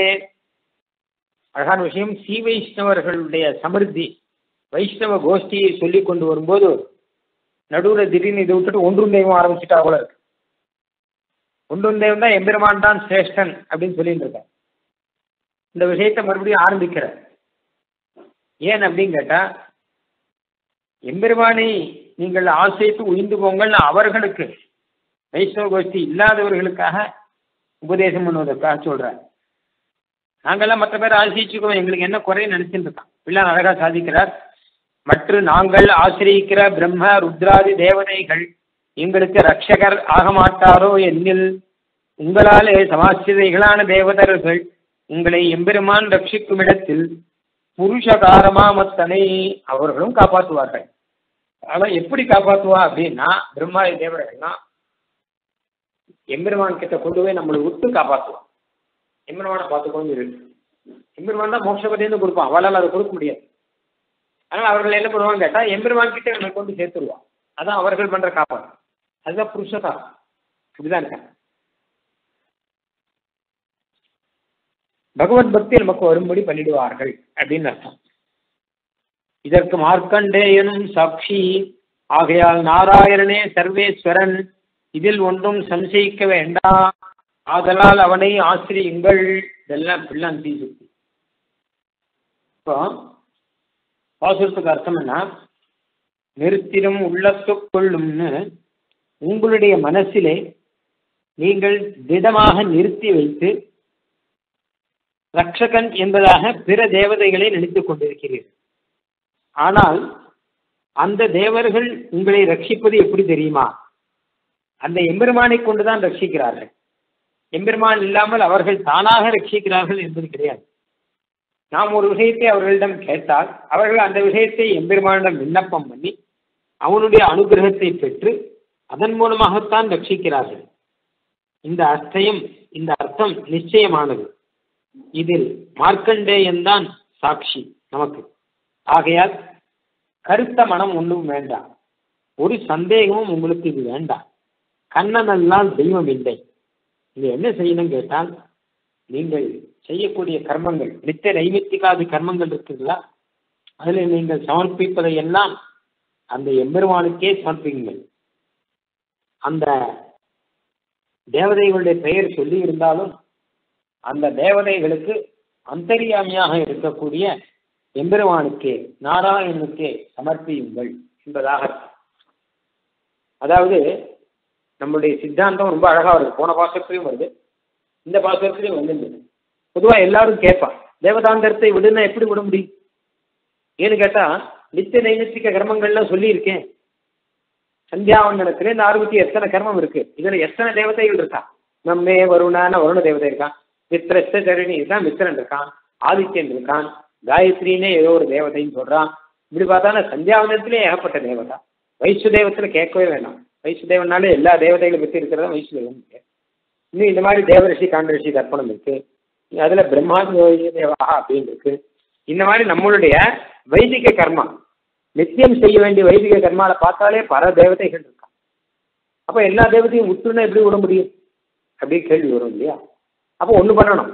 அழகான விஷயம். ஸ்ரீ வைஷ்ணவர்களுடைய சமிருத்தி, வைஷ்ணவ கோஷ்டியை சொல்லி கொண்டு வரும்போது நடுவில் திடீர்னு இதை விட்டுட்டு ஒன்றும் தெய்வம் ஆரம்பிச்சுட்டா போல இருக்கு. ஒன்றும் தெய்வம் தான் எம்பெருமான் தான் சிரேஷ்டன் அப்படின்னு சொல்லிட்டு இருக்க. இந்த விஷயத்தை மறுபடியும் ஆரம்பிக்கிற. ஏன் அப்படின்னு கேட்டா, எம்பெருமானை நீங்கள் ஆசைத்து உயிர்ந்து போங்கள் அவர்களுக்கு, வைஷ்ணவ கோஷ்டி இல்லாதவர்களுக்காக உபதேசம் பண்ணுவதற்காக சொல்றார். நாங்கெல்லாம் மற்ற பேர் ஆசிரிச்சுக்கோம், எங்களுக்கு என்ன குறைன்னு நினைச்சுட்டு இருக்கான். பிள்ளை அழகா சாதிக்கிறார். மற்ற நாங்கள் ஆசிரியிக்கிற பிரம்ம ருத்ராதி தேவதைகள் எங்களுக்கு ரட்சகர் ஆக மாட்டாரோ என்னில், உங்களாலே சமாசிரிதைகளான தேவதர்கள் உங்களை எம்பெருமான் ரட்சிக்கும் இடத்தில் புருஷகாரமாமத்தனை அவர்களும் காப்பாற்றுவார்கள். ஆனால் எப்படி காப்பாற்றுவா அப்படின்னா, பிரம்மாதி தேவர்கள்னா எம்பெருமான் கிட்ட கொண்டு போய் நம்மளை விட்டு காப்பாற்றுவான். எம்பெருமானை பார்த்துக்கொண்டு இருக்கு. எம்பெருமான் தான் மோட்சப்பட்டேன்னு கொடுப்பான், அவளால் அதை கொடுக்க முடியாது. ஆனால் அவர்கள் என்ன பண்ணுவாங்க கேட்டா, எம்பெருமான் கிட்ட நம்மளை கொண்டு சேர்த்துருவான். அதான் அவர்கள் பண்ற காப்பாடு. அதுதான் புருஷகாரம். இப்படிதான் இருக்காங்க. பகவத் பக்தி நமக்கு வரும்படி பண்ணிடுவார்கள் அப்படின்னு அர்த்தம். இதற்கு மார்க்கண்டேயனும் சாட்சி ஆகையால் நாராயணனே சர்வேஸ்வரன், இதில் ஒன்றும் சம்சயிக்க வேண்டாம், ஆதலால் அவனை ஆசிரியுங்கள். இதெல்லாம் பிள்ளான் தீசுக்தி. இப்போ பாசுரத்துக்கு அர்த்தம் என்ன, நிறுத்திடும் உள்ளத்துக்கொள்ளும்னு உங்களுடைய மனசிலே நீங்கள் திடமாக நிறுத்தி வைத்து ரட்சகன் என்பதாக பிற தேவதைகளை நினைத்துக் கொண்டிருக்கிறீர்கள். ஆனால் அந்த தேவர்கள் உங்களை ரட்சிப்பது எப்படி தெரியுமா? அந்த எம்பெருமானை கொண்டுதான் ரட்சிக்கிறார்கள். எம்பெருமான் இல்லாமல் அவர்கள் தானாக ரட்சிக்கிறார்கள் என்பது கிடையாது. நாம் ஒரு விஷயத்தை அவர்களிடம் கேட்டால் அவர்கள் அந்த விஷயத்தை எம்பெருமானிடம் விண்ணப்பம் பண்ணி அவனுடைய அனுகிரகத்தை பெற்று அதன் மூலமாகத்தான் ரட்சிக்கிறார்கள். இந்த அர்த்தம் இந்த அர்த்தம் நிச்சயமானது. இதில் மார்க்கண்டேயன் தான் சாட்சி நமக்கு. ஆகையால் கருத்த மனம் ஒன்றும் வேண்டாம், ஒரு சந்தேகமும் உங்களுக்கு இது வேண்டாம். கண்ணனெல்லாம் தெய்வம் இல்லை. நீங்க என்ன செய்யணும் கேட்டால், நீங்கள் செய்யக்கூடிய கர்மங்கள், நித்திய நைமித்திகாதி கர்மங்கள் இருக்குங்களா, அதில் நீங்கள் சமர்ப்பிப்பதை எல்லாம் அந்த எம்பெருமானுக்கே சமர்ப்பிங்கள். அந்த தேவதைகளுடைய பெயர் சொல்லி இருந்தாலும் அந்த தேவதைகளுக்கு அந்தரியாமியாக இருக்கக்கூடிய எம்பெருமானுக்கே, நாராயணனுக்கே சமர்ப்பியுங்கள் என்பதாக. அதாவது நம்மளுடைய சித்தாந்தம் ரொம்ப அழகா வருது. போன பாசத்திலையும் வருது, இந்த பாசத்திலையும் வந்து. பொதுவா எல்லாரும் கேட்பான், தேவதாந்தரத்தை விடுன்னா எப்படி விட முடியும்? ஏன்னு கேட்டா, நித்திய நைமித்திக கர்மங்கள்லாம் சொல்லியிருக்கேன். சந்தியாவந்தனத்துல இந்த ஆறுபத்தி எத்தனை கர்மம் இருக்கு, இதுல எத்தனை தேவதைகள் இருக்கா? நம்மே வருணான வருண தேவதை இருக்கான், மித்திரஸ்த தரணி இருக்கான், மித்திரன் இருக்கான், ஆதித்யன் இருக்கான், காயத்ரினே ஏதோ ஒரு தேவதைன்னு சொல்றான். இப்படி பார்த்தானா சந்தியாவந்தத்திலே ஏகப்பட்ட தேவதா. வைசுதேவத்துல கேட்கவே வேண்டாம். வைசுதேவனாலே எல்லா தேவதைகளை பற்றி இருக்கிறதா வைசுதேவன். இன்னும் இந்த மாதிரி தேவரிஷி காண்டரிஷி தர்ப்பணம் இருக்கு, அதுல பிரம்மாதி தேவா அப்படின்னு இருக்கு. இந்த மாதிரி நம்மளுடைய வைதிக கர்மா, நித்தியம் செய்ய வேண்டிய வைதிக கர்மாவை பார்த்தாலே பல தேவதைகள் இருக்கா. அப்ப எல்லா தேவதையும் விட்டுனா எப்படி விட முடியும் அப்படின்னு கேள்வி வரும் இல்லையா? அப்போ ஒண்ணு பண்ணணும்,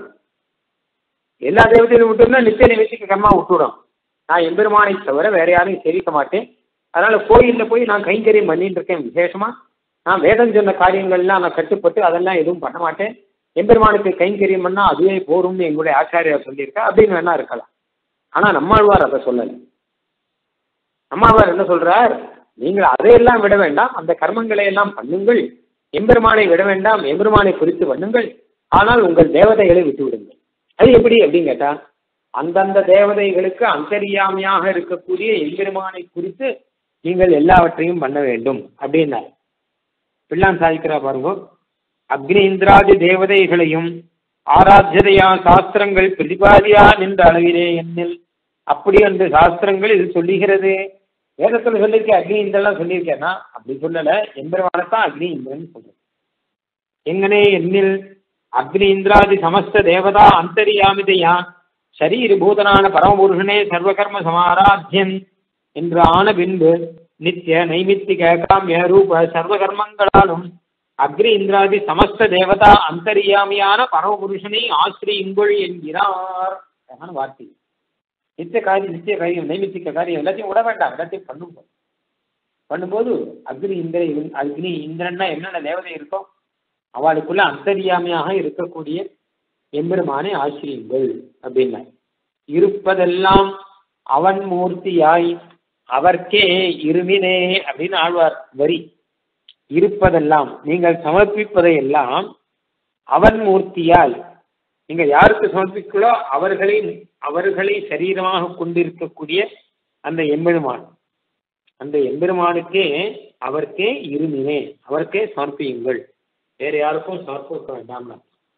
எல்லா தேவதையும் விட்டுனா நித்திய நைமித்திக கர்மா விட்டுடும். நான் எம்பெருமானை தவிர வேற யாரையும் சேவிக்க மாட்டேன், அதனால கோயில்ல போய் நான் கைங்கரியம் பண்ணிட்டு இருக்கேன். விசேஷமா நான் வேதம் சொன்ன காரியங்கள்லாம் நான் கட்டுப்பட்டு அதெல்லாம் எதுவும் பண்ண மாட்டேன், எம்பெருமானுக்கு கைங்கரியம் பண்ணா அதுவே போரும்னு எங்களுடைய ஆச்சாரியார் சொல்லியிருக்கா அப்படின்னு வேணா இருக்கலாம். ஆனா நம்மாழ்வார் அதை சொல்லலை. நம்மாழ்வார் என்ன சொல்றார், நீங்கள் அதையெல்லாம் விட வேண்டாம், அந்த கர்மங்களை எல்லாம் பண்ணுங்கள், எம்பெருமானை விட வேண்டாம், எம்பெருமானை குறித்து பண்ணுங்கள், ஆனால் உங்கள் தேவதைகளை விட்டு விடுங்கள். அது எப்படி அப்படின்னு கேட்டா, அந்தந்த தேவதைகளுக்கு அந்தரியாமியாக இருக்கக்கூடிய எம்பெருமானை குறித்து நீங்கள் எல்லாவற்றையும் பண்ண வேண்டும் அப்படின்னா. பிள்ளான் சாதிக்கிறா பாருங்க, அக்னி இந்திராதி தேவதைகளையும் ஆராத்தியதையா சாஸ்திரங்கள் பிரதிபாதியா நின்ற அளவிலே என்னில் அப்படி அந்த சாஸ்திரங்கள் இது சொல்லுகிறது. வேதத்தில் சொல்லியிருக்க அக்னி இந்திரலாம் சொல்லியிருக்கேன்னா அப்படி சொல்லல, எம்பெருமானத்தான் அக்னி இந்திரன் சொல்ற. எங்கனே என்னில் அக்னி இந்திராதி சமஸ்த தேவதா அந்தரியாமிதையா சரீரபூதனான பரமபுருஷனே சர்வகர்ம சமாராத்தியன் என்று ஆன பின்பு நித்திய நைமித்திக காமிய ரூப சர்வகர்மங்களாலும் அக்னி இந்திராதி சமஸ்த தேவதா அந்தரியாமியான பரமபுருஷனை ஆசிரியுங்கள் என்கிறார். வார்த்தை நித்திய காரியம், நித்திய காரியம், நைமித்திக காரியம் எல்லாத்தையும் விட வேண்டாம், எல்லாத்தையும் பண்ணும்போது பண்ணும்போது அக்னி இந்திர அக்னி இந்திரன்னா என்னென்ன தேவதை இருக்கோ அவளுக்குள்ள அந்தரியாமையாக இருக்கக்கூடிய எம்பெருமானை ஆசிரியுங்கள் அப்படின்னா, இருப்பதெல்லாம் அவன் மூர்த்தியாய் அவர்க்கே இருமினே அப்படின்னு ஆழ்வார் வரி. இருப்பதெல்லாம் நீங்கள் சமர்ப்பிப்பதை எல்லாம் அவன் மூர்த்தியால் நீங்கள் யாருக்கு சமர்ப்பிக்கிறோ அவர்களை அவர்களை சரீரமாக கொண்டிருக்கக்கூடிய அந்த எம்பெருமான், அந்த எம்பெருமானுக்கே அவர்க்கே இருமினே அவருக்கே சமர்ப்பியுங்கள், வேற யாருக்கும் சமர்ப்பிக்க வேண்டாம்.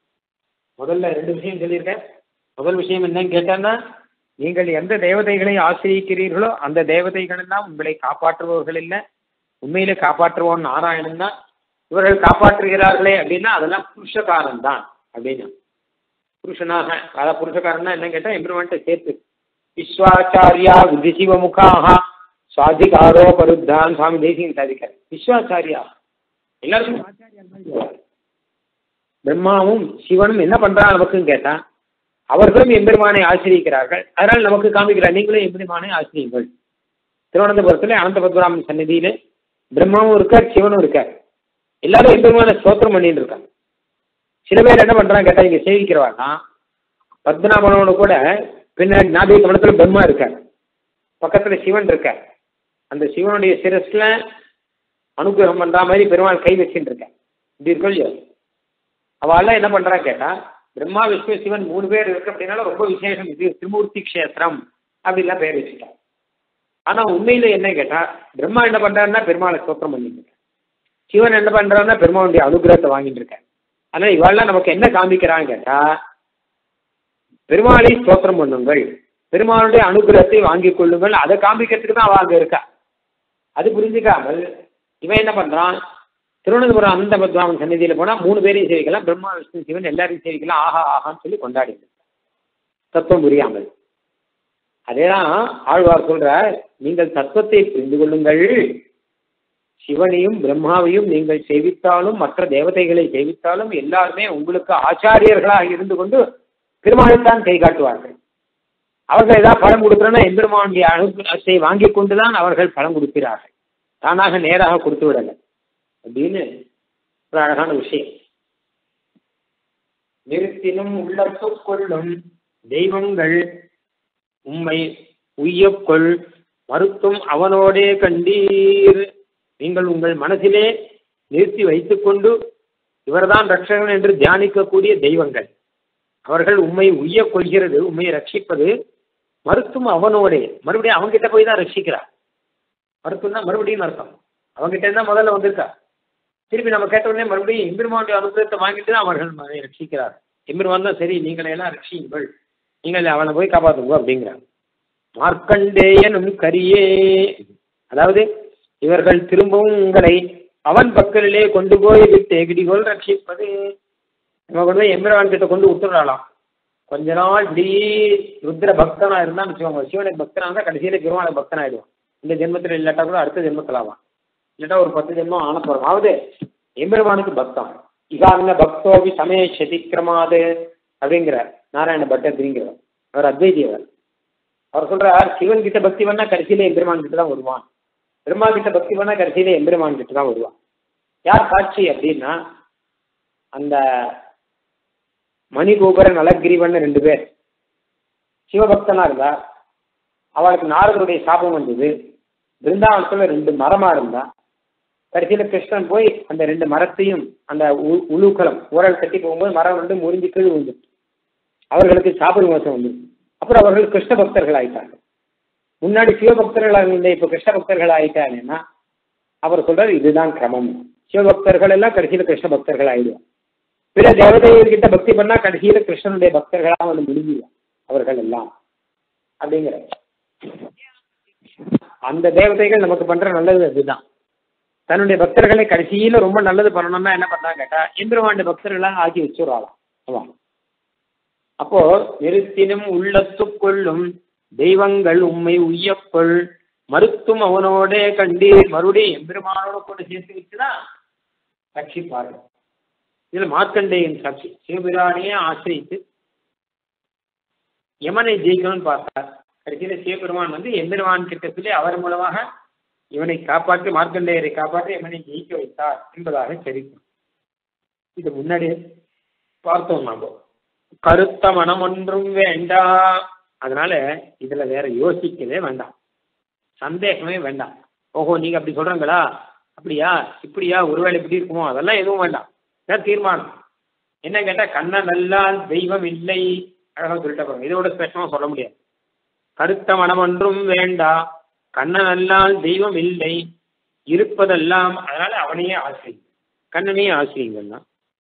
முதல்ல ரெண்டு விஷயம் சொல்லியிருக்கேன். முதல் விஷயம் என்னன்னு கேட்டான்னா, நீங்கள் எந்த தேவதைகளை ஆசிரியிக்கிறீர்களோ அந்த தேவதைகள் எல்லாம் உங்களை காப்பாற்றுபவர்கள் இல்லை, உண்மையிலே காப்பாற்றுவோம் நாராயணன் தான். இவர்கள் காப்பாற்றுகிறார்களே அப்படின்னா அதெல்லாம் புருஷகாரன் தான் அப்படின்னா, புருஷனாக அதாவது புருஷகாரன்னா என்ன கேட்டால் எம்பெருமான்ட்ட சேர்த்து விஸ்வாச்சாரியா விதி சிவமுகாக சுவாதிகாரோ பருத்தான் சுவாமி தேசிகன் சாதிக்கார். விஸ்வாச்சாரியா எல்லாருக்கும் ஆச்சாரியா. பிரம்மாவும் சிவனும் என்ன பண்றாங்க நமக்குன்னு கேட்டா அவர்களும் எம்பெருமானை ஆசிரியிக்கிறார்கள், அதனால் நமக்கு காமிக்கிறார் நீங்களும் எம்பெருமானை ஆசிரியுங்கள். திருவனந்தபுரத்துல அனந்த பத்மராமன் சன்னதியில பிரம்மாவும் இருக்கார், சிவனும் இருக்கார். எல்லாரும் எம்பெருமான ஸ்தோத்திரம் பண்ணிட்டு இருக்காங்க. சில பேர் என்ன பண்றாங்க கேட்டா இங்க சேவிக்கிறவானா பத்மநாபனோட கூட பின்னாடி நாபிக கமலத்துல பிரம்மா இருக்கார், பக்கத்துல சிவன் இருக்கார். அந்த சிவனுடைய சிரஸ்ல அனுகிரகம் பண்ற மாதிரி பெருமாள் கை வச்சுட்டு இருக்கேன். இப்படி இருக்கும் இல்லையோ, அவெல்லாம் என்ன பண்றான்னு கேட்டா பிரம்மா விஷ்ணு சிவன் மூணு பேர் இருக்கு அப்படின்னால ரொம்ப விசேஷம், இது திருமூர்த்தி கஷேத்திரம் அப்படின்லாம் பேர் வச்சுட்டாங்க. ஆனா உண்மையில என்ன கேட்டா பிரம்மா என்ன பண்றாருன்னா பெருமாளை ஸ்தோத்திரம் பண்ணிட்டு இருக்கேன், சிவன் என்ன பண்றாருன்னா பெருமாளுடைய அனுகிரகத்தை வாங்கிட்டு இருக்கேன். ஆனா இவாள்லாம் நமக்கு என்ன காமிக்கிறான்னு கேட்டா பெருமாளை ஸ்தோத்திரம் பண்ணுங்கள், பெருமாளுடைய அனுகிரகத்தை வாங்கிக் கொள்ளுங்கள், அதை காமிக்கிறதுக்கு தான் அவ அங்க இருக்கா. அது புரிஞ்சுக்காமல் இவன் என்ன பண்றான், திருவனந்தபுரம் அனந்த பத்மநாபன் சன்னதியில போனா மூணு பேரையும் சேவிக்கலாம், பிரம்மா விஷ்ணு சிவன் எல்லாரையும் சேவிக்கலாம், ஆஹா ஆஹான்னு சொல்லி கொண்டாடி தத்துவம் புரியாமல். அதேதான் ஆழ்வார் சொல்ற, நீங்கள் தத்துவத்தை புரிந்து கொள்ளுங்கள், சிவனையும் பிரம்மாவையும் நீங்கள் சேவித்தாலும் மற்ற தேவதைகளை சேவித்தாலும் எல்லாருமே உங்களுக்கு ஆச்சாரியர்களாக இருந்து கொண்டு பெருமாளைத்தான் கை காட்டுவார்கள். அவர்கள் ஏதாவது பலம் கொடுக்குறோன்னா எம்பெருமானுடைய அனுகிரகத்தை வாங்கி கொண்டுதான் அவர்கள் பலம் கொடுக்கிறார்கள், தானாக நேராக கொடுத்து விடலை அப்படின்னு ஒரு அழகான விஷயம். நிறுத்தினும் உள்ளத்து கொள்ளும் தெய்வங்கள் உம்மை உய்யக்கொள் மறுத்தும் அவனோடே கண்டீர். நீங்கள் உங்கள் மனசிலே நிறுத்தி வைத்துக்கொண்டு இவர்தான் ரட்சகன் என்று தியானிக்கக்கூடிய தெய்வங்கள் அவர்கள் உண்மை உய்ய கொள்கிறது, உண்மையை ரட்சிப்பது. மறுத்தும் அவனோடே, மறுபடியும் அவங்கிட்ட போய் தான் ரட்சிக்கிறார். மறுத்தும் தான் மறுபடியும் அர்த்தம், அவங்ககிட்ட இருந்தால் முதல்ல வந்திருக்கா, திருப்பி நம்ம கேட்ட உடனே மறுபடியும் எம்பெருமானுடைய அனுகிரகத்தை வாங்கிட்டு தான் அவர்கள் மகனை ரட்சிக்கிறார். எம்பெருமான் தான் சரி நீங்களை எல்லாம் ரட்சியுங்கள், நீங்கள் அவனை போய் காப்பாற்றுங்க அப்படிங்கிறார். மார்க்கண்டேயனும் கரியே, அதாவது இவர்கள் திரும்பவும் உங்களை அவன் பக்கத்திலே கொண்டு போய் விட்டு எகிடிகோல் ரட்சிப்பது. நம்ம கொண்டு போய் எம்பெருமான் கிட்ட கொண்டு விட்டுறாளாம். கொஞ்ச நாள் இப்படி ருத்ர பக்தனா இருந்தான்னு வச்சுக்கோங்க, சிவனுக்கு பக்தனா இருந்தால் கடைசியில பெருமாளுக்கு பக்தன் ஆயிடுவான். இந்த ஜென்மத்தில் இல்லாட்டா கூட அடுத்த ஜென்மத்தில் ஆவான், இல்லாட்டா ஒரு பத்து ஜென்மம் ஆன போறோம். அதாவது எம்பெருமானுக்கு பக்தம் இகாங்க பக்தோபி சமய சதிக்கிரமாது அப்படிங்கிறார் நாராயண பட்டத்திரிங்கிறார். அவர் அத்வைதியவர். அவர் சொல்றார் சிவன் கிட்ட பக்தி பண்ணா கடைசியில எம்பெருமான் கிட்ட தான் வருவான், பிரம்மா கிட்ட பக்தி பண்ணா கடைசியில எம்பெருமான் கிட்ட தான் வருவான். யார் சாட்சி அப்படின்னா அந்த மணிகோபுரன் அலகிரிவன் ரெண்டு பேர் சிவபக்தனா இருந்தா அவளுக்கு நாரதருடைய சாபம் வந்தது. பிருந்தாவனத்துல ரெண்டு மரமா இருந்தா கடைசியில கிருஷ்ணன் போய் அந்த ரெண்டு மரத்தையும் அந்த உழுக்களம் ஊரல் கட்டி போகும்போது மரம் வந்து முறிஞ்சு கீழ் விழுந்து அவர்களுக்கு சாப விமோசம் வந்து அப்புறம் அவர்கள் கிருஷ்ண பக்தர்கள் ஆயிட்டாங்க. முன்னாடி சிவபக்தர்களாக இருந்த இப்ப கிருஷ்ண பக்தர்கள் ஆயிட்டாங்கன்னா அவர் சொல்றாரு இதுதான் கிரமம், சிவபக்தர்கள் எல்லாம் கடைசியில கிருஷ்ண பக்தர்கள் ஆயிடுவாங்க. பிற தேவதைகிட்ட பக்தி பண்ணா கடைசியில கிருஷ்ணனுடைய பக்தர்களாக வந்து முடிஞ்சிடும் அவர்கள் எல்லாம் அப்படிங்கிற. அந்த தேவதைகள் நமக்கு பண்ற நல்லது அதுதான். தன்னுடைய பக்தர்களை கடைசியில ரொம்ப நல்லது பண்ணணும்னா என்ன பண்ணாங்க கேட்டா எம்பெருமானுடைய பக்தர்களாக ஆக்கி வச்சுடுறாளாம். ஆமா, அப்போ நிறுத்தினும் உள்ளத்து கொள்ளும் தெய்வங்கள் உண்மை உய்யப்பொள் மறுத்தும் அவனோட கண்டீர். மறுபடியும் எம்பெருமானோட கூட சேர்த்து வச்சுதான் ரட்சிப்பார்கள். இதுல மார்க்கண்டேயன் சாட்சி சிவபிரானையே ஆசிரித்து யமனை ஜெயிக்கணும்னு பார்த்தார். கடைசியில சிவபெருமான் வந்து எம்பெருமான் கிட்ட சொல்லி அவர் மூலமாக இவனை காப்பாற்றி மார்க்கண்டேயரை காப்பாற்றி யமனை ஜெயிக்க வைத்தார் என்பதாக தெரிவிக்கும். இது முன்னாடியே பார்த்தோம் நாம. கருத்த மனம் ஒன்றும் வேண்டாம். அதனால இதுல வேற யோசிக்கவே வேண்டாம், சந்தேகமே வேண்டாம். ஓஹோ நீங்க அப்படி சொல்றாங்களா, அப்படியா இப்படியா ஒருவேளை இப்படி இருக்குமோ, அதெல்லாம் எதுவும் வேண்டாம். தீர்மானம் என்ன கேட்டா, கண்ண நல்லால் தெய்வம் இல்லை, அழகா சொல்லிட்ட பாருங்க. இதோட ஸ்பெஷமா சொல்ல முடியாது. கருத்த மனம் ஒன்றும் வேண்டா, கண்ண நல்லால் தெய்வம் இல்லை, இருப்பதெல்லாம் அதனால அவனையே ஆசை, கண்ணனையே ஆசைங்கன்னா.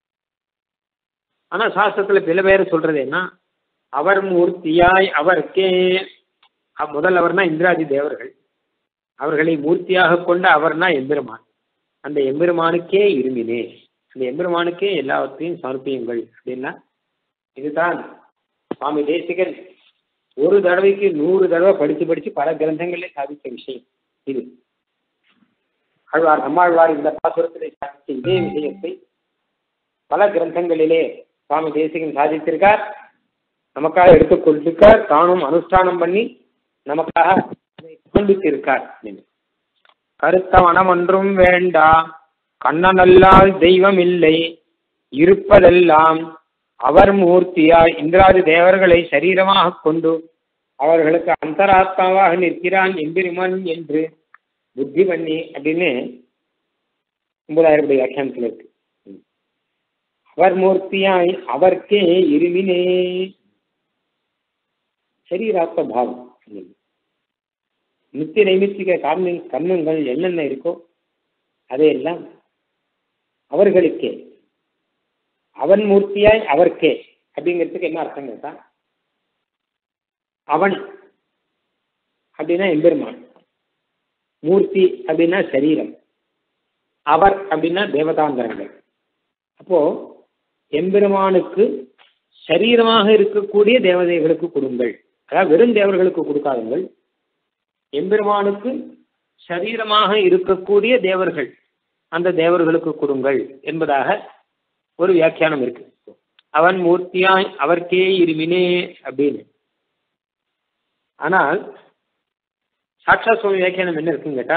ஆனா சாஸ்திரத்துல சில பேர் சொல்றது என்ன, அவர் மூர்த்தியாய் அவருக்கே, முதல் அவர்னா இந்திராதி தேவர்கள், அவர்களை மூர்த்தியாக கொண்ட அவர்னா எம்பெருமான், அந்த எம்பெருமானுக்கே இருமினே, அந்த எம்பெருமானுக்கே எல்லாவற்றையும் சமர்ப்பியுங்கள் அப்படின்னா. இதுதான் சுவாமி தேசிகன் ஒரு தடவைக்கு நூறு தடவை படித்து படித்து பல கிரந்தங்களே சாதித்த விஷயம் இது. ஆழ்வார் நம்மாழ்வார் இந்த பாசுரத்திலே சாதித்த இதே விஷயத்தை பல கிரந்தங்களிலே சுவாமி தேசிகன் சாதித்திருக்கார், நமக்காக எடுத்துக்கொண்டிருக்கார், தானும் அனுஷ்டானம் பண்ணி நமக்காக காண்பித்திருக்கார். கருத்த மனம் ஒன்றும் வேண்டா, கண்ணனல்லால் தெய்வம் இல்லை, இருப்பதெல்லாம் அவர் மூர்த்தியாய் இந்திராதி தேவர்களை சரீரமாக கொண்டு அவர்களுக்கு அந்தராத்மாவாக நிற்கிறான் எம்பெருமான் என்று புத்தி பண்ணி அப்படின்னு ஒன்பதாயிரம் வியாக்கியானத்தில் இருக்கு. அவர் மூர்த்தியாய் அவர்க்கே இருமினே, சரீராத்ம பாவம். நித்திய நைமித்திக காரண கர்மங்கள் என்னென்ன இருக்கோ அதையெல்லாம் அவர்களுக்கே, அவன் மூர்த்தியாய் அவர்க்கே அப்படிங்கிறதுக்கு என்ன அர்த்தம் கேட்டா, அவன் அப்படின்னா எம்பெருமான், மூர்த்தி அப்படின்னா சரீரம், அவர் அப்படின்னா தேவதாந்தரங்கள். அப்போ எம்பெருமானுக்கு சரீரமாக இருக்கக்கூடிய தேவதைகளுக்கு கொடுங்கள், அதாவது வெறும் தேவர்களுக்கு கொடுக்காதுங்கள், எம்பெருமானுக்கு சரீரமாக இருக்கக்கூடிய தேவர்கள் அந்த தேவர்களுக்கு கொடுங்கள் என்பதாக ஒரு வியாக்கியானம் இருக்கு. அவன் மூர்த்தியாய் அவர்க்கே இருமினே அப்படின்னு. ஆனால் சாட்சா சுவாமி வியாக்கியானம் என்ன இருக்குன்னு கேட்டா,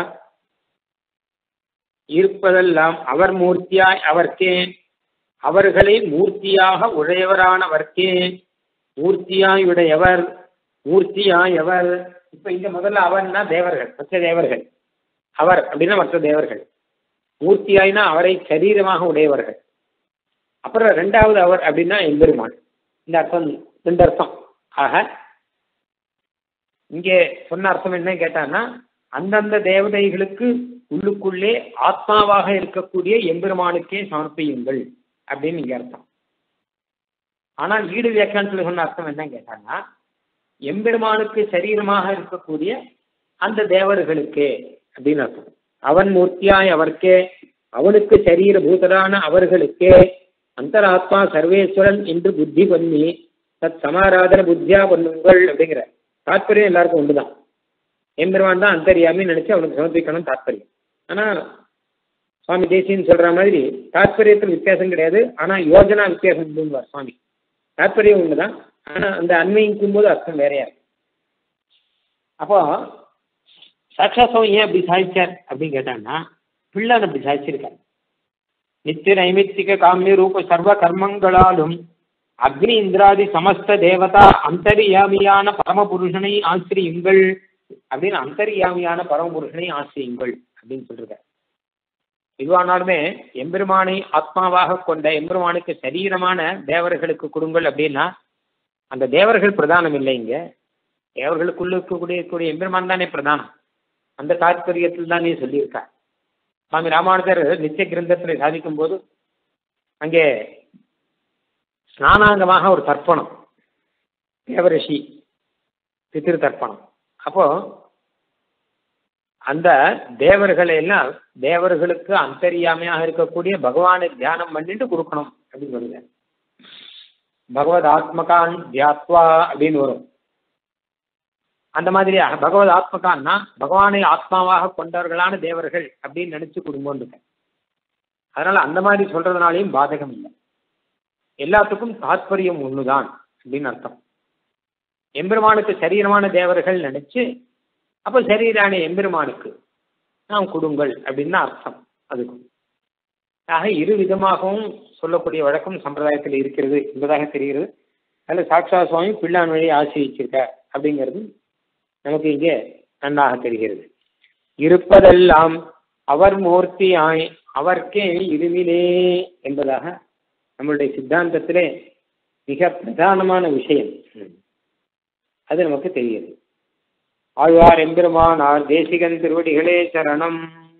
இருப்பதெல்லாம் அவர் மூர்த்தியாய் அவர்க்கே, அவர்களை மூர்த்தியாக உடையவரானவர்க்கே, மூர்த்தியாய் உடையவர், மூர்த்தியாய் எவர். இப்ப இங்க முதல்ல அவன்னா தேவர்கள், மற்ற தேவர்கள், அவர் அப்படின்னா மற்ற தேவர்கள், மூர்த்தியாய்னா அவரை சரீரமாக உடையவர்கள், அப்புறம் ரெண்டாவது அவர் அப்படின்னா எம்பெருமான். இந்த அர்த்தம் ரெண்டு அர்த்தம். ஆக இங்கே சொன்ன அர்த்தம் என்ன கேட்டான்னா, அந்தந்த தேவதைகளுக்கு உள்ளுக்குள்ளே ஆத்மாவாக இருக்கக்கூடிய எம்பெருமானுக்கே சமர்ப்பியுங்கள் அப்படின்னு இங்க அர்த்தம். ஆனால் ஈடு வியாக்கியானத்தில் சொன்ன அர்த்தம் என்ன கேட்டாங்கன்னா, எம்பெருமானுக்கு சரீரமாக இருக்கக்கூடிய அந்த தேவர்களுக்கே அப்படின்னு அர்த்தம். அவன் மூர்த்தியாய் அவர்க்கே, அவனுக்கு சரீர பூதரான அவர்களுக்கே அந்தராத்மா சர்வேஸ்வரன் என்று புத்தி பண்ணி தத் சமாராதன புத்தியா பண்ணுங்கள் அப்படிங்கிற தாற்பயம் எல்லாருக்கும் ஒன்றுதான். எம்பெருமான் தான் அந்தரியாமின்னு நினைச்சு அவனுக்கு சமர்ப்பிக்கணும் தாற்பயம். ஆனா சுவாமி தேசியன்னு சொல்ற மாதிரி தாற்பயத்தில் வித்தியாசம் கிடையாது, ஆனா யோஜனா வித்தியாசம் உண்டுவார் சுவாமி. தாற்பயம் ஒண்ணுதான், ஆனா அந்த அன்மைக்கும் போது அர்த்தம் வேறையா. அப்போ சாட்சா சுவாமி ஏன் அப்படி சாதிச்சார் அப்படின்னு கேட்டாங்கன்னா, பிள்ளான் அப்படி சாதிச்சிருக்காரு. நித்திய நைமித்திக காமிய ரூப சர்வ கர்மங்களாலும் அக்னி இந்திராதி சமஸ்த தேவதா அந்தரியாமியான பரமபுருஷனை ஆசிரியுங்கள் அப்படின்னு, அந்தரியாமியான பரமபுருஷனை ஆசிரியுங்கள் அப்படின்னு சொல்றாரு. இதுவானாலுமே எம்பெருமானை ஆத்மாவாக கொண்ட எம்பெருமானுக்கு சரீரமான தேவர்களுக்கு கொடுங்கள் அப்படின்னா, அந்த தேவர்கள் பிரதானம் இல்லை. இங்க தேவர்களுக்குள்ள இருக்கக்கூடிய கூடிய எம்பெருமான் தானே பிரதானம். அந்த தாற்பயத்தில் தான் நீ சொல்லியிருக்கார். சுவாமி ராமானுஜர் நித்திய கிரந்தத்தில் சாதிக்கும் போது அங்கே ஸ்நானாங்கமாக ஒரு தர்ப்பணம், தேவரிஷி பித்திரு தர்ப்பணம். அப்போ அந்த தேவர்களை எல்லாம் தேவர்களுக்கு அந்தரியாமையாக இருக்கக்கூடிய பகவானை தியானம் பண்ணிட்டு கொடுக்கணும் அப்படின்னு சொல்லுங்க. பகவத் ஆத்மகான் தியாத்வா அப்படின்னு வரும். அந்த மாதிரி பகவத் ஆத்மகான்னா பகவானை ஆத்மாவாக கொண்டவர்களான தேவர்கள் அப்படின்னு நினைச்சு கொடுங்கன்னு. அதனால அந்த மாதிரி சொல்றதுனாலையும் பாதகம் இல்லை. எல்லாத்துக்கும் தாத்பரியம் ஒண்ணுதான் அப்படின்னு அர்த்தம். எம்பெருமானுக்கு சரீரமான தேவர்கள் நினைச்சு அப்ப சரீரான எம்பெருமானுக்கு நாம் கொடுங்கள் அப்படின்னு அர்த்தம். அதுக்கும் ஆக இரு விதமாகவும் சொல்லக்கூடிய வழக்கம் சம்பிரதாயத்தில் இருக்கிறது என்பதாக தெரிகிறது. அதில் சாட்சா சுவாமி பிள்ளான் வழி ஆசிரியிருக்க அப்படிங்கிறது நமக்கு இங்கே நன்றாக தெரிகிறது. இருப்பதெல்லாம் அவர் மூர்த்தியாய் அவர்க்கே இருவிலே என்பதாக நம்மளுடைய சித்தாந்தத்திலே மிக பிரதானமான விஷயம் அது நமக்கு தெரிகிறது. ஆழ்வார் எம்பெருமானார் தேசிகன் திருவடிகளே சரணம்.